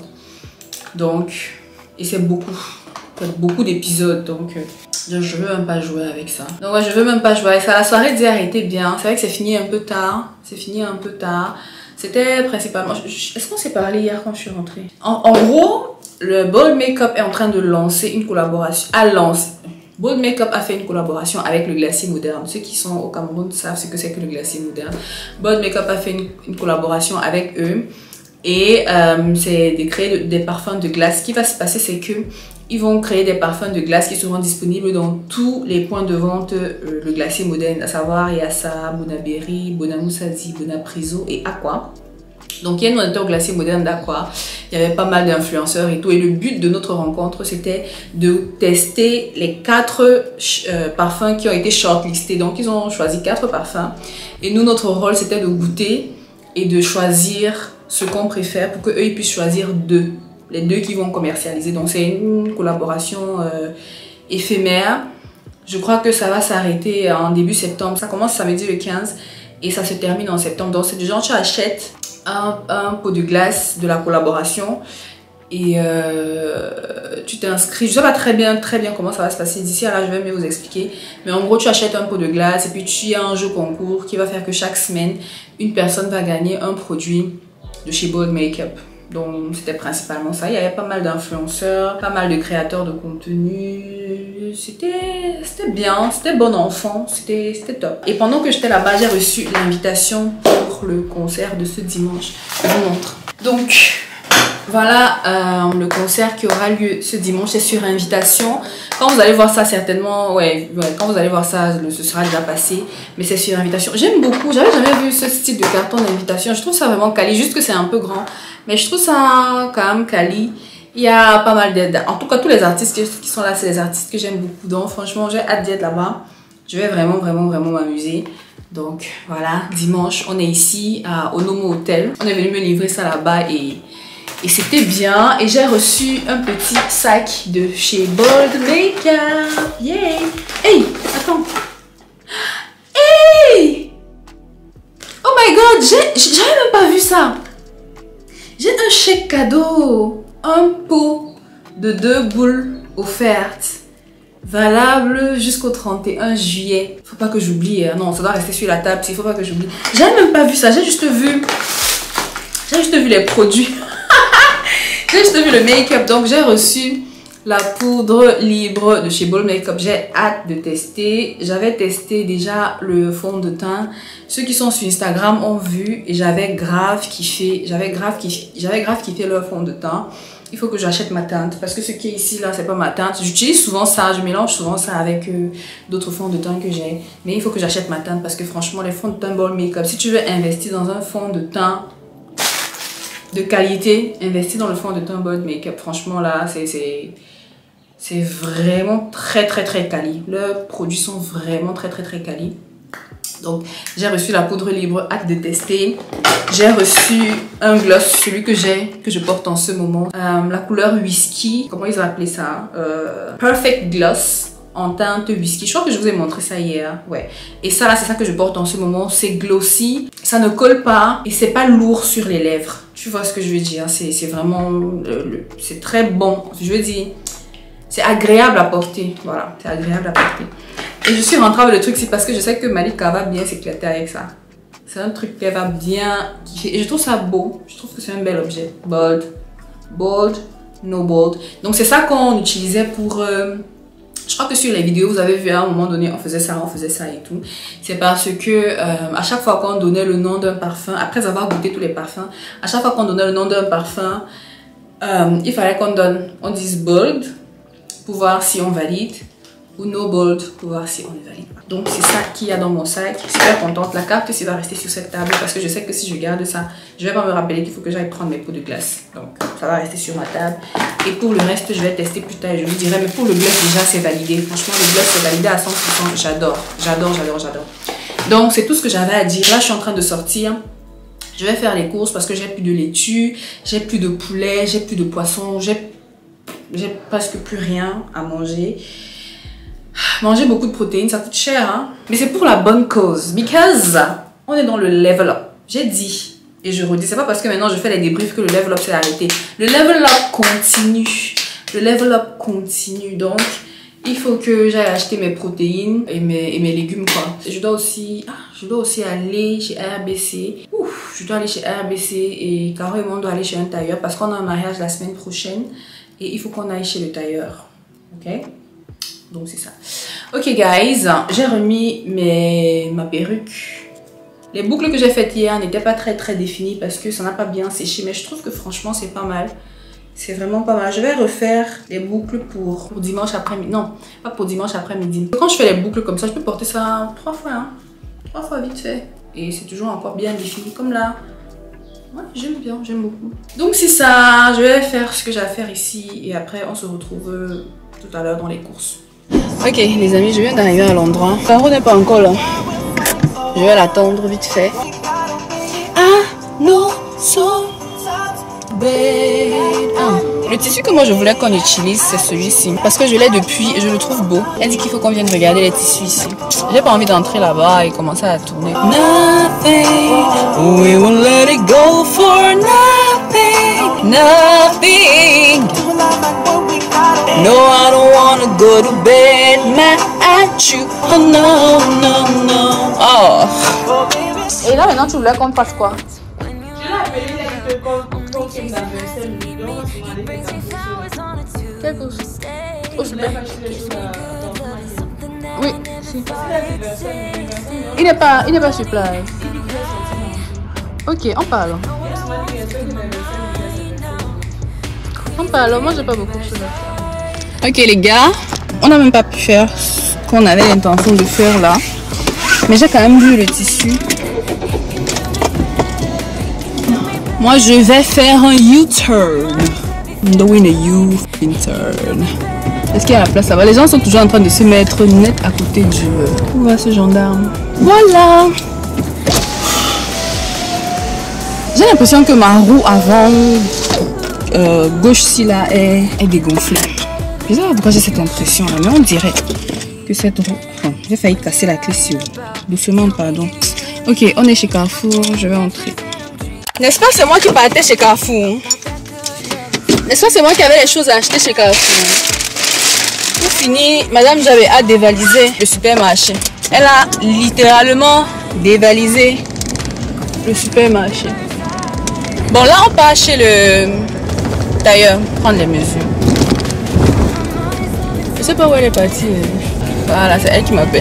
Donc, et c'est beaucoup. Beaucoup d'épisodes. Donc, euh, je veux même pas jouer avec ça. Donc, ouais, je veux même pas jouer avec ça. La soirée d'hier a été bien. C'est vrai que c'est fini un peu tard. C'est fini un peu tard. C'était principalement... Est-ce qu'on s'est parlé hier quand je suis rentrée? En, en gros, le Bold Makeup est en train de lancer une collaboration. À lancer. Bold Makeup a fait une collaboration avec le Glacier Moderne. Ceux qui sont au Cameroun savent ce que c'est que le Glacier Moderne. Bold Makeup a fait une, une collaboration avec eux. Et euh, c'est de créer de, des parfums de glace. Ce qui va se passer, c'est que ils vont créer des parfums de glace qui seront disponibles dans tous les points de vente euh, le Glacier Moderne. À savoir Yassa, Bonaberry, Bonamoussadi, Bonapriso et Aqua. Donc il y a une moniteur Glacier Moderne d'Aqua, il y avait pas mal d'influenceurs et tout, et le but de notre rencontre c'était de tester les quatre euh, parfums qui ont été shortlistés. Donc ils ont choisi quatre parfums et nous notre rôle c'était de goûter et de choisir ce qu'on préfère pour qu'eux ils puissent choisir deux, les deux qui vont commercialiser. Donc c'est une collaboration euh, éphémère, je crois que ça va s'arrêter en début septembre, ça commence samedi le quinze et ça se termine en septembre. Donc c'est du genre tu achètes Un, un pot de glace de la collaboration et euh, tu t'inscris. Je sais pas très bien très bien comment ça va se passer d'ici à là, je vais mieux vous expliquer, mais en gros tu achètes un pot de glace et puis tu as un jeu concours qui va faire que chaque semaine une personne va gagner un produit de chez Bold Makeup. Donc c'était principalement ça. Il y avait pas mal d'influenceurs, pas mal de créateurs de contenu. C'était c'était bien, c'était bon enfant, c'était top. Et pendant que j'étais là-bas, j'ai reçu l'invitation pour le concert de ce dimanche. Je vous montre. Donc voilà euh, le concert qui aura lieu ce dimanche, c'est sur invitation. Quand vous allez voir ça certainement, ouais, ouais quand vous allez voir ça, ce sera déjà passé, mais c'est sur invitation. J'aime beaucoup, j'avais jamais vu ce style de carton d'invitation. Je trouve ça vraiment quali, juste que c'est un peu grand, mais je trouve ça quand même quali. Il y a pas mal d'aide. En tout cas, tous les artistes qui sont là, c'est des artistes que j'aime beaucoup. Donc franchement, j'ai hâte d'être là-bas. Je vais vraiment, vraiment, vraiment m'amuser. Donc voilà, dimanche, on est ici à Onomo Hotel. On est venu me livrer ça là-bas et... Et c'était bien. Et j'ai reçu un petit sac de chez Bold Makeup. Yay! Hey! Attends! Hey! Oh my god! J'avais même pas vu ça! J'ai un chèque cadeau. Un pot de deux boules offertes. Valable jusqu'au trente et un juillet. Faut pas que j'oublie. Non, ça doit rester sur la table. Il faut pas que j'oublie. J'avais même pas vu ça. J'ai juste vu... J'ai juste vu les produits. J'ai juste vu le make-up, donc j'ai reçu la poudre libre de chez Bold Makeup. J'ai hâte de tester. J'avais testé déjà le fond de teint. Ceux qui sont sur Instagram ont vu et j'avais grave kiffé. J'avais grave kiffé. J'avais grave kiffé leur fond de teint. Il faut que j'achète ma teinte parce que ce qui est ici là, c'est pas ma teinte. J'utilise souvent ça, je mélange souvent ça avec euh, d'autres fonds de teint que j'ai. Mais il faut que j'achète ma teinte parce que franchement, les fonds de teint Bold Makeup, si tu veux investir dans un fond de teint de qualité, investir dans le fond de teint Bold Makeup, franchement là c'est c'est vraiment très très très quali. Leurs produits sont vraiment très très très quali. Donc j'ai reçu la poudre libre, hâte de tester. J'ai reçu un gloss, celui que j'ai, que je porte en ce moment, euh, la couleur whisky, comment ils ont appelé ça, euh, Perfect Gloss en teinte whisky. Je crois que je vous ai montré ça hier. Ouais. Et ça là, c'est ça que je porte en ce moment. C'est glossy, ça ne colle pas et c'est pas lourd sur les lèvres. Tu vois ce que je veux dire? C'est vraiment, c'est très bon. Je veux dire, c'est agréable à porter. Voilà, c'est agréable à porter. Et je suis rentrée avec le truc, c'est parce que je sais que Malika va bien s'éclater avec ça. C'est un truc qu'elle va bien kiffer. Et je trouve ça beau. Je trouve que c'est un bel objet. Bold. Bold. No bold. Donc c'est ça qu'on utilisait pour... Euh, je crois que sur les vidéos, vous avez vu à un moment donné, on faisait ça, on faisait ça et tout. C'est parce que euh, à chaque fois qu'on donnait le nom d'un parfum, après avoir goûté tous les parfums, à chaque fois qu'on donnait le nom d'un parfum, euh, il fallait qu'on donne, on dise bold pour voir si on valide, ou no bold pour voir si on ne valide pas. Donc c'est ça qu'il y a dans mon sac. Je suis super contente. La carte aussi va rester sur cette table parce que je sais que si je garde ça, je vais pas me rappeler qu'il faut que j'aille prendre mes pots de glace. Donc ça va rester sur ma table. Et pour le reste, je vais tester plus tard et je vous dirai. Mais pour le blush déjà c'est validé. Franchement le blush c'est validé à cent pour cent. J'adore, j'adore, j'adore, j'adore. Donc c'est tout ce que j'avais à dire. Là je suis en train de sortir. Je vais faire les courses parce que j'ai plus de laitue, j'ai plus de poulet, j'ai plus de poisson, j'ai j'ai presque plus rien à manger. Manger beaucoup de protéines, ça coûte cher, hein? Mais c'est pour la bonne cause. Because on est dans le level up. J'ai dit, et je redis, c'est pas parce que maintenant je fais les débriefs que le level up s'est arrêté. Le level up continue. Le level up continue. Donc, il faut que j'aille acheter mes protéines et mes, et mes légumes, quoi. Je dois aussi, ah, je dois aussi aller chez R B C. Ouf, je dois aller chez R B C et Caro et moi on doit aller chez un tailleur parce qu'on a un mariage la semaine prochaine et il faut qu'on aille chez le tailleur. Ok? Donc c'est ça. Ok guys, j'ai remis mes, ma perruque. Les boucles que j'ai faites hier n'étaient pas très très définies parce que ça n'a pas bien séché. Mais je trouve que franchement c'est pas mal. C'est vraiment pas mal. Je vais refaire les boucles pour, pour dimanche après-midi. Non, pas pour dimanche après-midi. Quand je fais les boucles comme ça, je peux porter ça trois fois. Hein. Trois fois vite fait. Et c'est toujours encore bien défini comme là. Ouais, j'aime bien, j'aime beaucoup. Donc c'est ça. Je vais faire ce que j'ai à faire ici. Et après on se retrouve tout à l'heure dans les courses. Ok les amis, je viens d'arriver à l'endroit. Caro n'est pas encore là. Je vais l'attendre vite fait. Ah non, so bad. Ah. Le tissu que moi je voulais qu'on utilise c'est celui-ci. Parce que je l'ai depuis et je le trouve beau. Elle dit qu'il faut qu'on vienne regarder les tissus ici. J'ai pas envie d'entrer là-bas et commencer à tourner. Nothing, we won't let it go for nothing. Nothing. No, I don't wanna go to bed mad at you. Oh no, no, no. Oh. Et là maintenant tu voulais qu'on fasse quoi? Je l'ai appelé les deux qu'on filme d'anniversaire. Quelle course? Oh, super. Oui, si. Il n'est pas, il n'est pas sur place. Ok, on parle. On parle, moi j'ai pas beaucoup de choses à faire. Ok les gars, on n'a même pas pu faire ce qu'on avait l'intention de faire là. Mais j'ai quand même vu le tissu. Moi je vais faire un U-turn. I'm doing a U-turn. Est-ce qu'il y a la place là-bas? Les gens sont toujours en train de se mettre net à côté du... Où va ce gendarme? Voilà. J'ai l'impression que ma roue avant euh, gauche-ci là est, est dégonflée. Je sais pas pourquoi j'ai cette impression là, mais on dirait que cette roue... Enfin, j'ai failli casser la clé sur... Doucement, pardon. Ok, on est chez Carrefour, je vais entrer. N'est-ce pas c'est moi qui partais chez Carrefour? N'est-ce pas c'est moi qui avais les choses à acheter chez Carrefour? Pour finir, madame, j'avais à dévaliser le supermarché. Elle a littéralement dévalisé le supermarché. Bon, là, on part chez le tailleur, prendre les mesures. Je sais pas où elle est partie. Voilà, c'est elle qui m'appelle.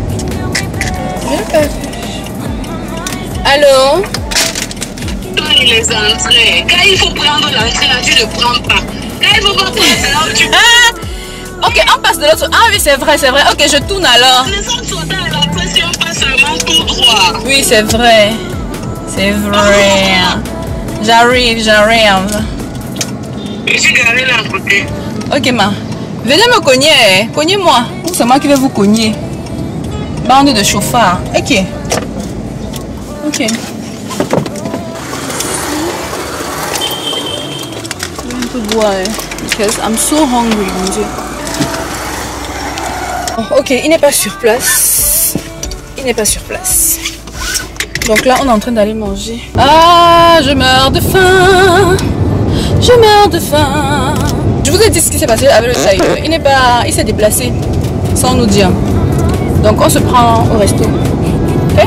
Allô? Les entrées. Quand il faut prendre l'entrée, là, tu ne prends pas. Quand il faut pas prendre là, tu... Ah! Ok, on passe de l'autre. Ah oui, c'est vrai, c'est vrai. Ok, je tourne alors. Les autres sont dans la place si on passe seulement tout droit. Oui, c'est vrai. C'est vrai. J'arrive, j'arrive. Je suis garée là à côté. Ok, ma. Venez me cogner. Cognez-moi. Ou c'est moi qui vais vous cogner. Bande de chauffard. Ok. Ok. Je vais un peu boire. Because I'm so hungry, mon Dieu. Ok, il n'est pas sur place. Il n'est pas sur place. Donc là, on est en train d'aller manger. Ah, je meurs de faim. Je meurs de faim. Je vous ai dit ce qui s'est passé avec le chauffeur. Il n'est pas, il s'est déplacé sans nous dire. Donc on se prend au resto. Okay?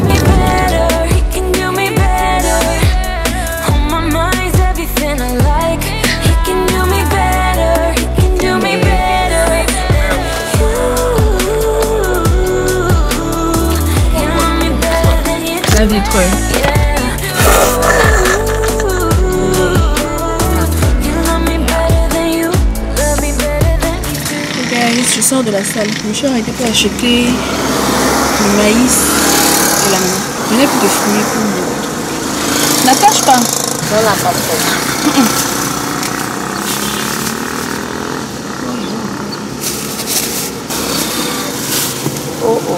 La vitre. Je sors de la salle. Je suis arrêtée pour acheter le maïs et la main. Je n'ai plus de fruits pour moi. N'attache pas. Non, la pas Oh oh.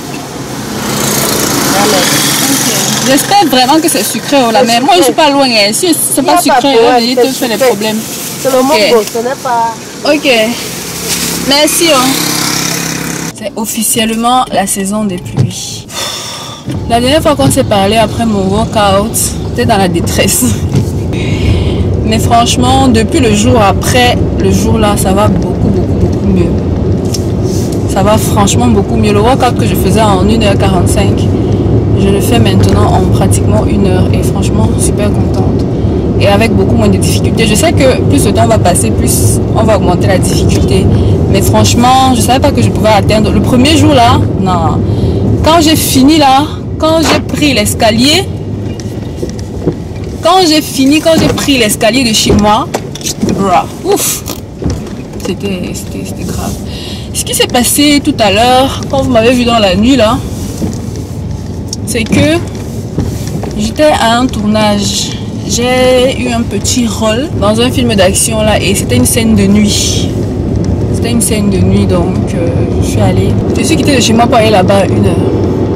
Okay. J'espère vraiment que c'est sucré au la mer. Moi je suis pas loin. Hein. Si c'est pas sucré, je vais te faire des problèmes. C'est le okay. Mongo, ce n'est pas. Ok. Merci. Oh. C'est officiellement la saison des pluies. La dernière fois qu'on s'est parlé après mon workout, j'étais dans la détresse. Mais franchement, depuis le jour après, le jour là, ça va beaucoup, beaucoup, beaucoup mieux. Ça va franchement beaucoup mieux. Le workout que je faisais en une heure quarante-cinq, je le fais maintenant en pratiquement une heure. Et franchement, super contente. Et avec beaucoup moins de difficultés. Je sais que plus le temps va passer, plus on va augmenter la difficulté. Mais franchement, je ne savais pas que je pouvais atteindre. Le premier jour là, non. Quand j'ai fini là, quand j'ai pris l'escalier, quand j'ai fini, quand j'ai pris l'escalier de chez moi, bra, ouf, c'était grave. Ce qui s'est passé tout à l'heure, quand vous m'avez vu dans la nuit là, c'est que j'étais à un tournage. J'ai eu un petit rôle dans un film d'action là et c'était une scène de nuit. C'était une scène de nuit donc euh, je suis allée. Je suis quittée de chez moi pour aller là-bas une heure.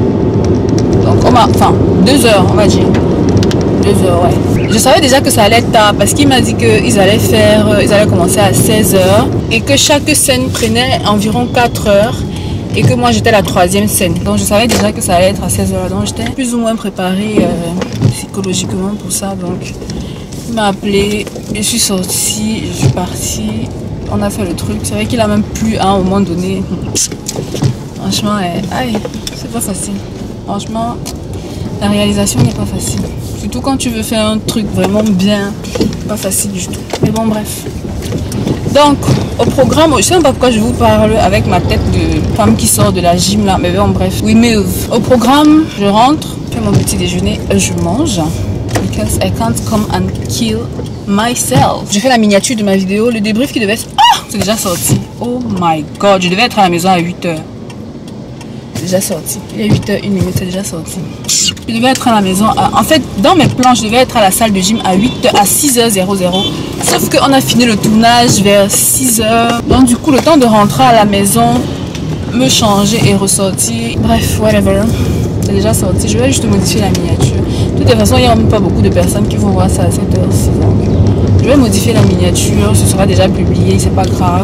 Donc on m'a, enfin deux heures on va dire. Deux heures ouais. Je savais déjà que ça allait être tard parce qu'il m'a dit qu'ils allaient faire, ils allaient commencer à seize heures et que chaque scène prenait environ quatre heures. Et que moi j'étais la troisième scène. Donc je savais déjà que ça allait être à seize heures. Donc j'étais plus ou moins préparée euh, psychologiquement pour ça. Donc il m'a appelé, je suis sortie, je suis partie. On a fait le truc. C'est vrai qu'il a même plu à un moment donné. Franchement, euh, aïe, c'est pas facile. Franchement, la réalisation n'est pas facile. Surtout quand tu veux faire un truc vraiment bien. Pas facile du tout. Mais bon bref. Donc, au programme, je ne sais pas pourquoi je vous parle avec ma tête de femme qui sort de la gym là, mais bon, bref, we move. Au programme, je rentre, je fais mon petit déjeuner, je mange, because I can't come and kill myself. Je fais la miniature de ma vidéo, le débrief qui devait être... Ah, c'est déjà sorti. Oh my god, je devais être à la maison à huit heures. C'est déjà sorti. Il est huit heures une minute, c'est déjà sorti. Je devais être à la maison, à... en fait, dans mes plans, je devais être à la salle de gym à huit heures, à six heures. Sauf qu'on a fini le tournage vers six heures. Donc du coup, le temps de rentrer à la maison, me changer et ressortir. Bref, whatever. C'est déjà sorti. Je vais juste modifier la miniature. De toute façon, il n'y a même pas beaucoup de personnes qui vont voir ça à cette heure-ci. Je vais modifier la miniature. Ce sera déjà publié. C'est pas grave.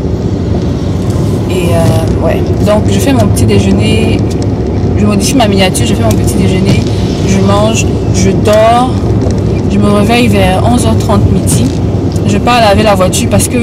Et euh, ouais. Donc, je fais mon petit déjeuner. Je modifie ma miniature. Je fais mon petit déjeuner. Je mange. Je dors. Je me réveille vers onze heures trente midi. Je pars laver la voiture parce que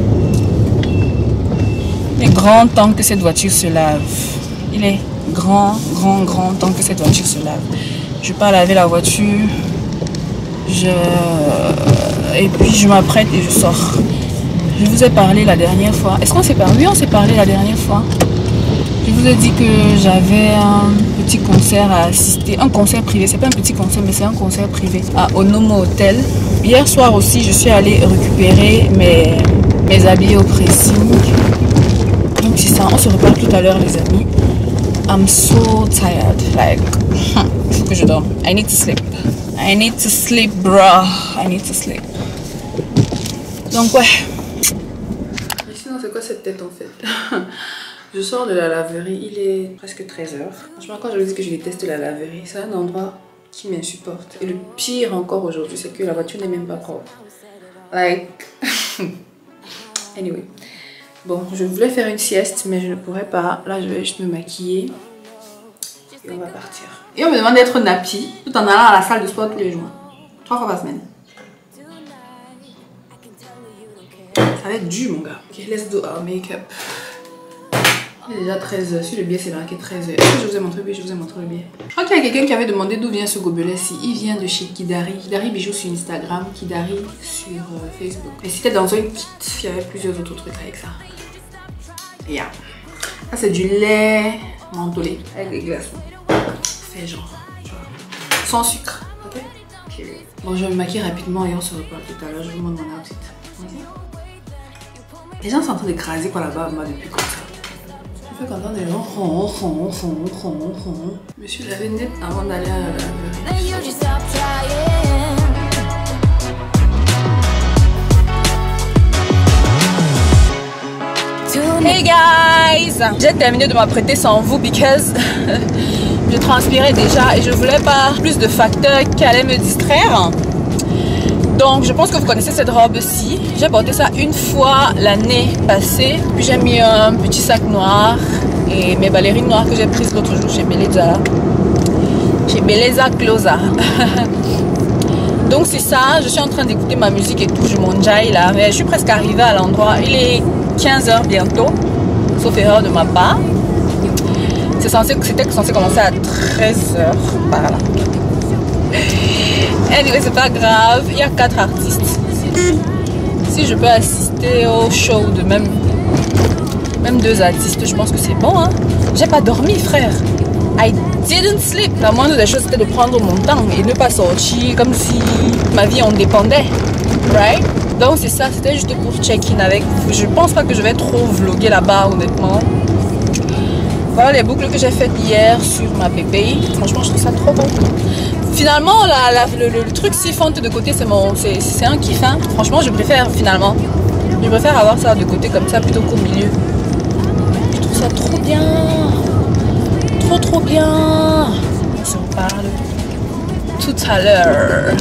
il est grand temps que cette voiture se lave. Il est grand, grand, grand temps que cette voiture se lave. Je pars laver la voiture. Je... Et puis je m'apprête et je sors. Je vous ai parlé la dernière fois. Est-ce qu'on s'est parlé? Oui, on s'est parlé la dernière fois. Je vous ai dit que j'avais un petit concert à assister, un concert privé, c'est pas un petit concert mais c'est un concert privé à Onomo Hotel. Hier soir aussi je suis allée récupérer mes, mes habits au pressing. Donc c'est ça, on se reparle tout à l'heure les amis. I'm so tired, like, il faut que je dorme. I need to sleep. I need to sleep bro, I need to sleep. Donc ouais. Et sinon c'est quoi cette tête en fait? Je sors de la laverie, il est presque treize heures. Franchement, quand je vous dis que je déteste la laverie, c'est un endroit qui m'insupporte. Et le pire encore aujourd'hui, c'est que la voiture n'est même pas propre. Like... Anyway. Bon, je voulais faire une sieste, mais je ne pourrais pas. Là, je vais juste me maquiller. Et on va partir. Et on me demande d'être nappy tout en allant à la salle de sport tous les jours. Trois fois par semaine. Ça va être dur, mon gars. Ok, let's do our make-up. Il est déjà treize heures. Sur le billet, c'est marqué treize heures. Est-ce que je vous ai montré? Oui, je vous ai montré le billet. Je crois qu'il y a quelqu'un qui avait demandé d'où vient ce gobelet-ci. Il vient de chez Kidari. Kidari Bijoux sur Instagram, Kidari sur euh, Facebook. Et c'était dans un kit. Il y avait plusieurs autres trucs avec ça. Et yeah. Ça, c'est du lait mentholé avec des glaçons. Fait genre, tu vois, sans sucre. Ok. Ok. Bon, je vais me maquiller rapidement et on se reparle tout à l'heure. Je vous montre mon outfit. Okay. Les gens sont en train d'écraser quoi là-bas, moi, depuis comme ça. Je fais qu'entendre des gens ron, ron, ron, ron, ron. Je me suis lavé net avant d'aller à la laverie. Hey guys! J'ai terminé de m'apprêter sans vous because je transpirais déjà et je voulais pas plus de facteurs qui allaient me distraire. Donc je pense que vous connaissez cette robe-ci. J'ai porté ça une fois l'année passée. Puis j'ai mis un petit sac noir et mes ballerines noires que j'ai prises l'autre jour chez Beleza. Chez Beleza Closa. Donc c'est ça, je suis en train d'écouter ma musique et tout, je m'enjaille là. Mais je suis presque arrivée à l'endroit. Il est quinze heures bientôt, sauf erreur de ma part. C'est censé, c'était censé commencer à treize heures par là. Anyway, c'est pas grave, il y a quatre artistes. Si je peux assister au show de même, même deux artistes, je pense que c'est bon. Hein? J'ai pas dormi, frère. I didn't sleep. La moindre des choses, c'était de prendre mon temps et ne pas sortir comme si ma vie en dépendait. Right? Donc c'est ça, c'était juste pour check-in avec vous. Je pense pas que je vais trop vlogger là-bas, honnêtement. Voilà les boucles que j'ai faites hier sur ma bébé. Franchement, je trouve ça trop bon. Finalement, la, la, le, le, le truc si fente de côté, c'est mon, c'est un kiff. Hein. Franchement, je préfère finalement. Je préfère avoir ça de côté comme ça plutôt qu'au milieu. Je trouve ça trop bien. Trop trop bien. On s'en parle tout à l'heure.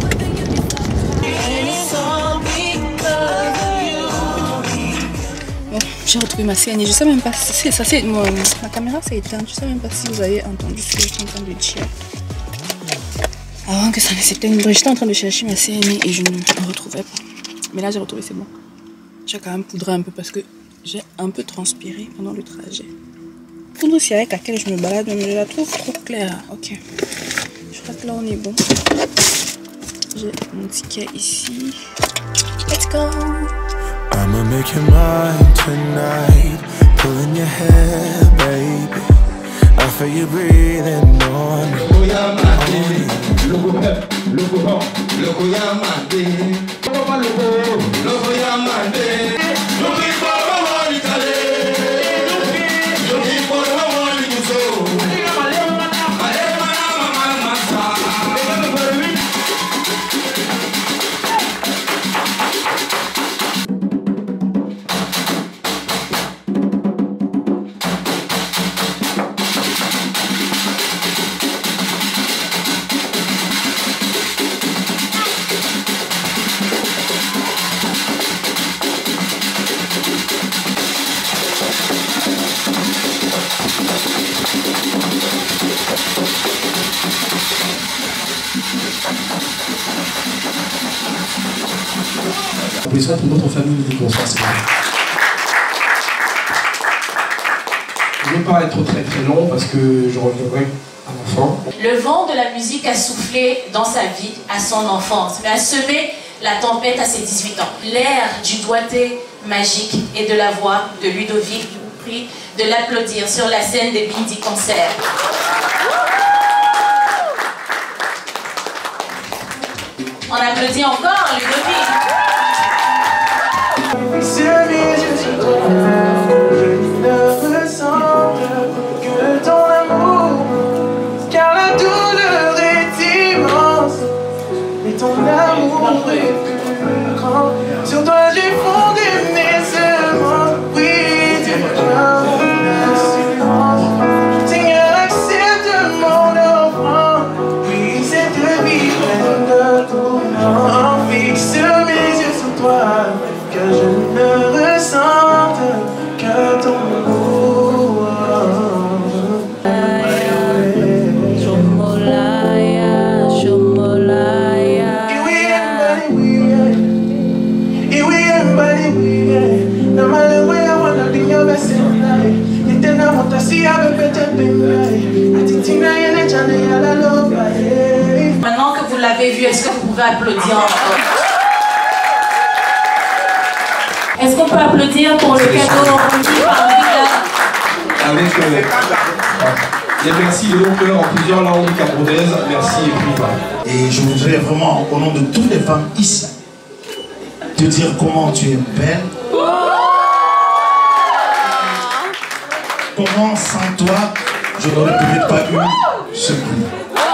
Bon, j'ai retrouvé ma scène et je sais même pas si ça c'est ma caméra s'est éteinte. Je sais même pas si vous avez entendu ce que j'étais en train de dire. Avant que ça ne s'éteigne, j'étais en train de chercher ma C N et je ne me retrouvais pas. Mais là j'ai retrouvé, c'est bon. J'ai quand même poudré un peu parce que j'ai un peu transpiré pendant le trajet. Poudre aussi avec laquelle je me balade, mais je la trouve trop claire. Ok. Je crois que là on est bon. J'ai mon ticket ici. Let's go. I'ma make you mine tonight. Pulling your hair, baby. I feel you breathing on me. Look at look at look at my day. Look at look at my day. Looking for my money today. Looking for my money to show. Applaudissements pour notre famille du concert. Je ne vais pas être très très long parce que je reviendrai à la fin. Le vent de la musique a soufflé dans sa vie à son enfance, mais a semé la tempête à ses dix-huit ans. L'air du doigté magique et de la voix de Ludovic, je vous prie de l'applaudir sur la scène des Bindi Concerts. On applaudit encore Ludovic. Sur mes yeux, sur toi, je ne ressens que ton amour, car la douleur est immense, mais ton amour est plus grand. Sur toi j'ai fondé mes semences, oui, tu me Seigneur, accepte mon offrande, oui, cette vie pleine de tourments. Fixe mes yeux sur toi, que je ne ressente mbali wiye na malewe ya wana dinyo besenai nitena motasi ya bepete bengai atitina yene chane ya la loba. Maintenant que vous l'avez vu, est-ce que vous pouvez applaudir encore? Est-ce qu'on peut applaudir pour le cadeau remis par Vida? Avec euh, des merci de long cœur en plusieurs langues camerounaises. Merci et puis voilà. Et je voudrais vraiment, au nom de toutes les femmes ici, te dire comment tu es belle. Comment sans toi, je n'aurais peut-être pas eu ce prix.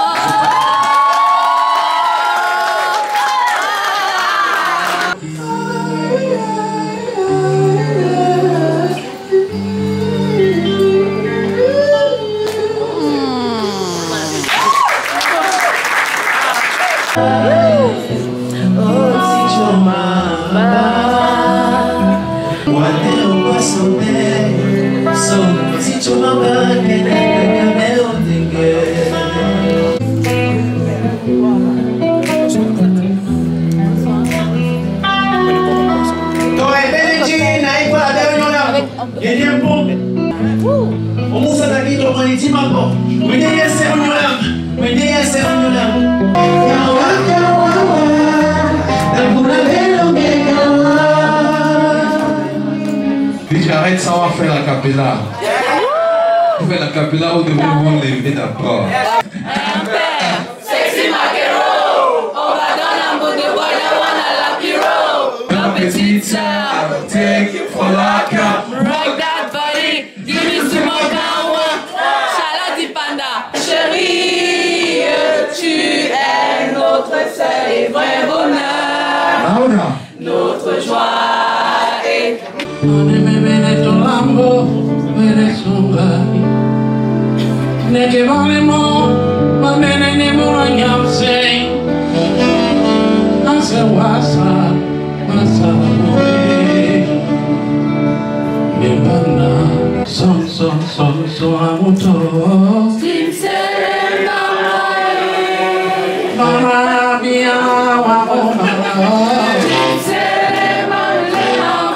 J'arrête sans avoir fait la capella. Vous faites la capella ou devez vous lever d'abord. Sexy maquero, on va dans la mode de Guadawana la piro. La petite sœur, take it for la cap. rock that body, give me some more power. Chala di panda, chérie, tu es notre seul et vrai bonheur, notre joie et Neke vale mo, ma nene ne mo anyam say. Ase wasa, wasa moe. Nebana, son son son son amuto. Tim sere mamae, Mama bia wa mama. Tim sere mamae,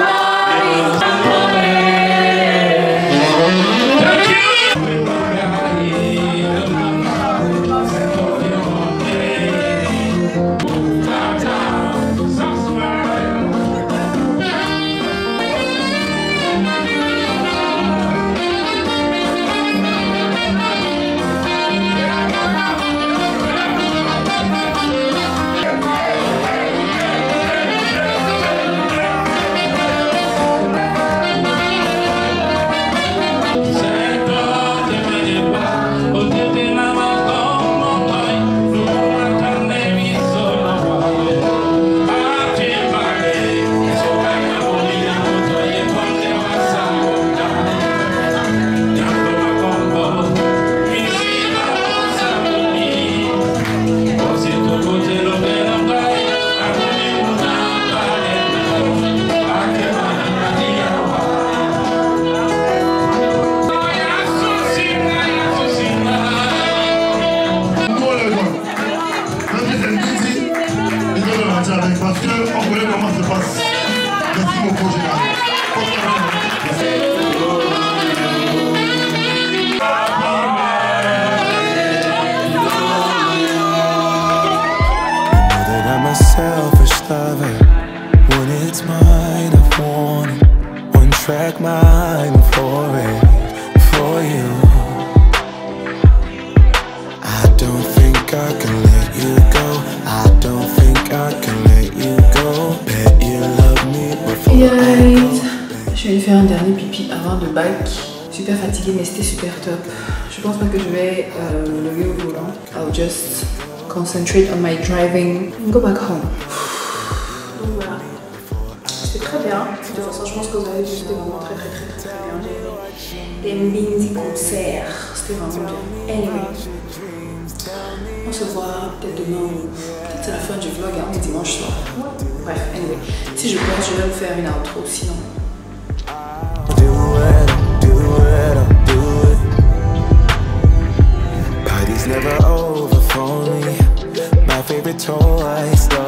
parce qu'on connaît comment ça se passe. Merci mon projet. I'm a selfish lover. When it's mine, I want it. One track mind for it, for you. I don't think I can let you go. I don't think I can let you go. Bet you love me before I go. Je vais faire un dernier pipi avant le bac. Super fatiguée mais c'était super top. Je pense pas que je vais euh, me lever au volant. I'll just concentrate on my driving and go back home. Donc voilà. C'était très bien. De toute façon, je pense que vous avez vu, c'était vraiment très très très très bien. Des mini concerts. C'était vraiment bien. Anyway. On se voit peut-être demain ou peut-être c'est la fin du vlog, hein, dimanche soir. Bref, anyway. Si je pense, je vais vous faire une outro sinon. Party's never over for me. My favorite toy,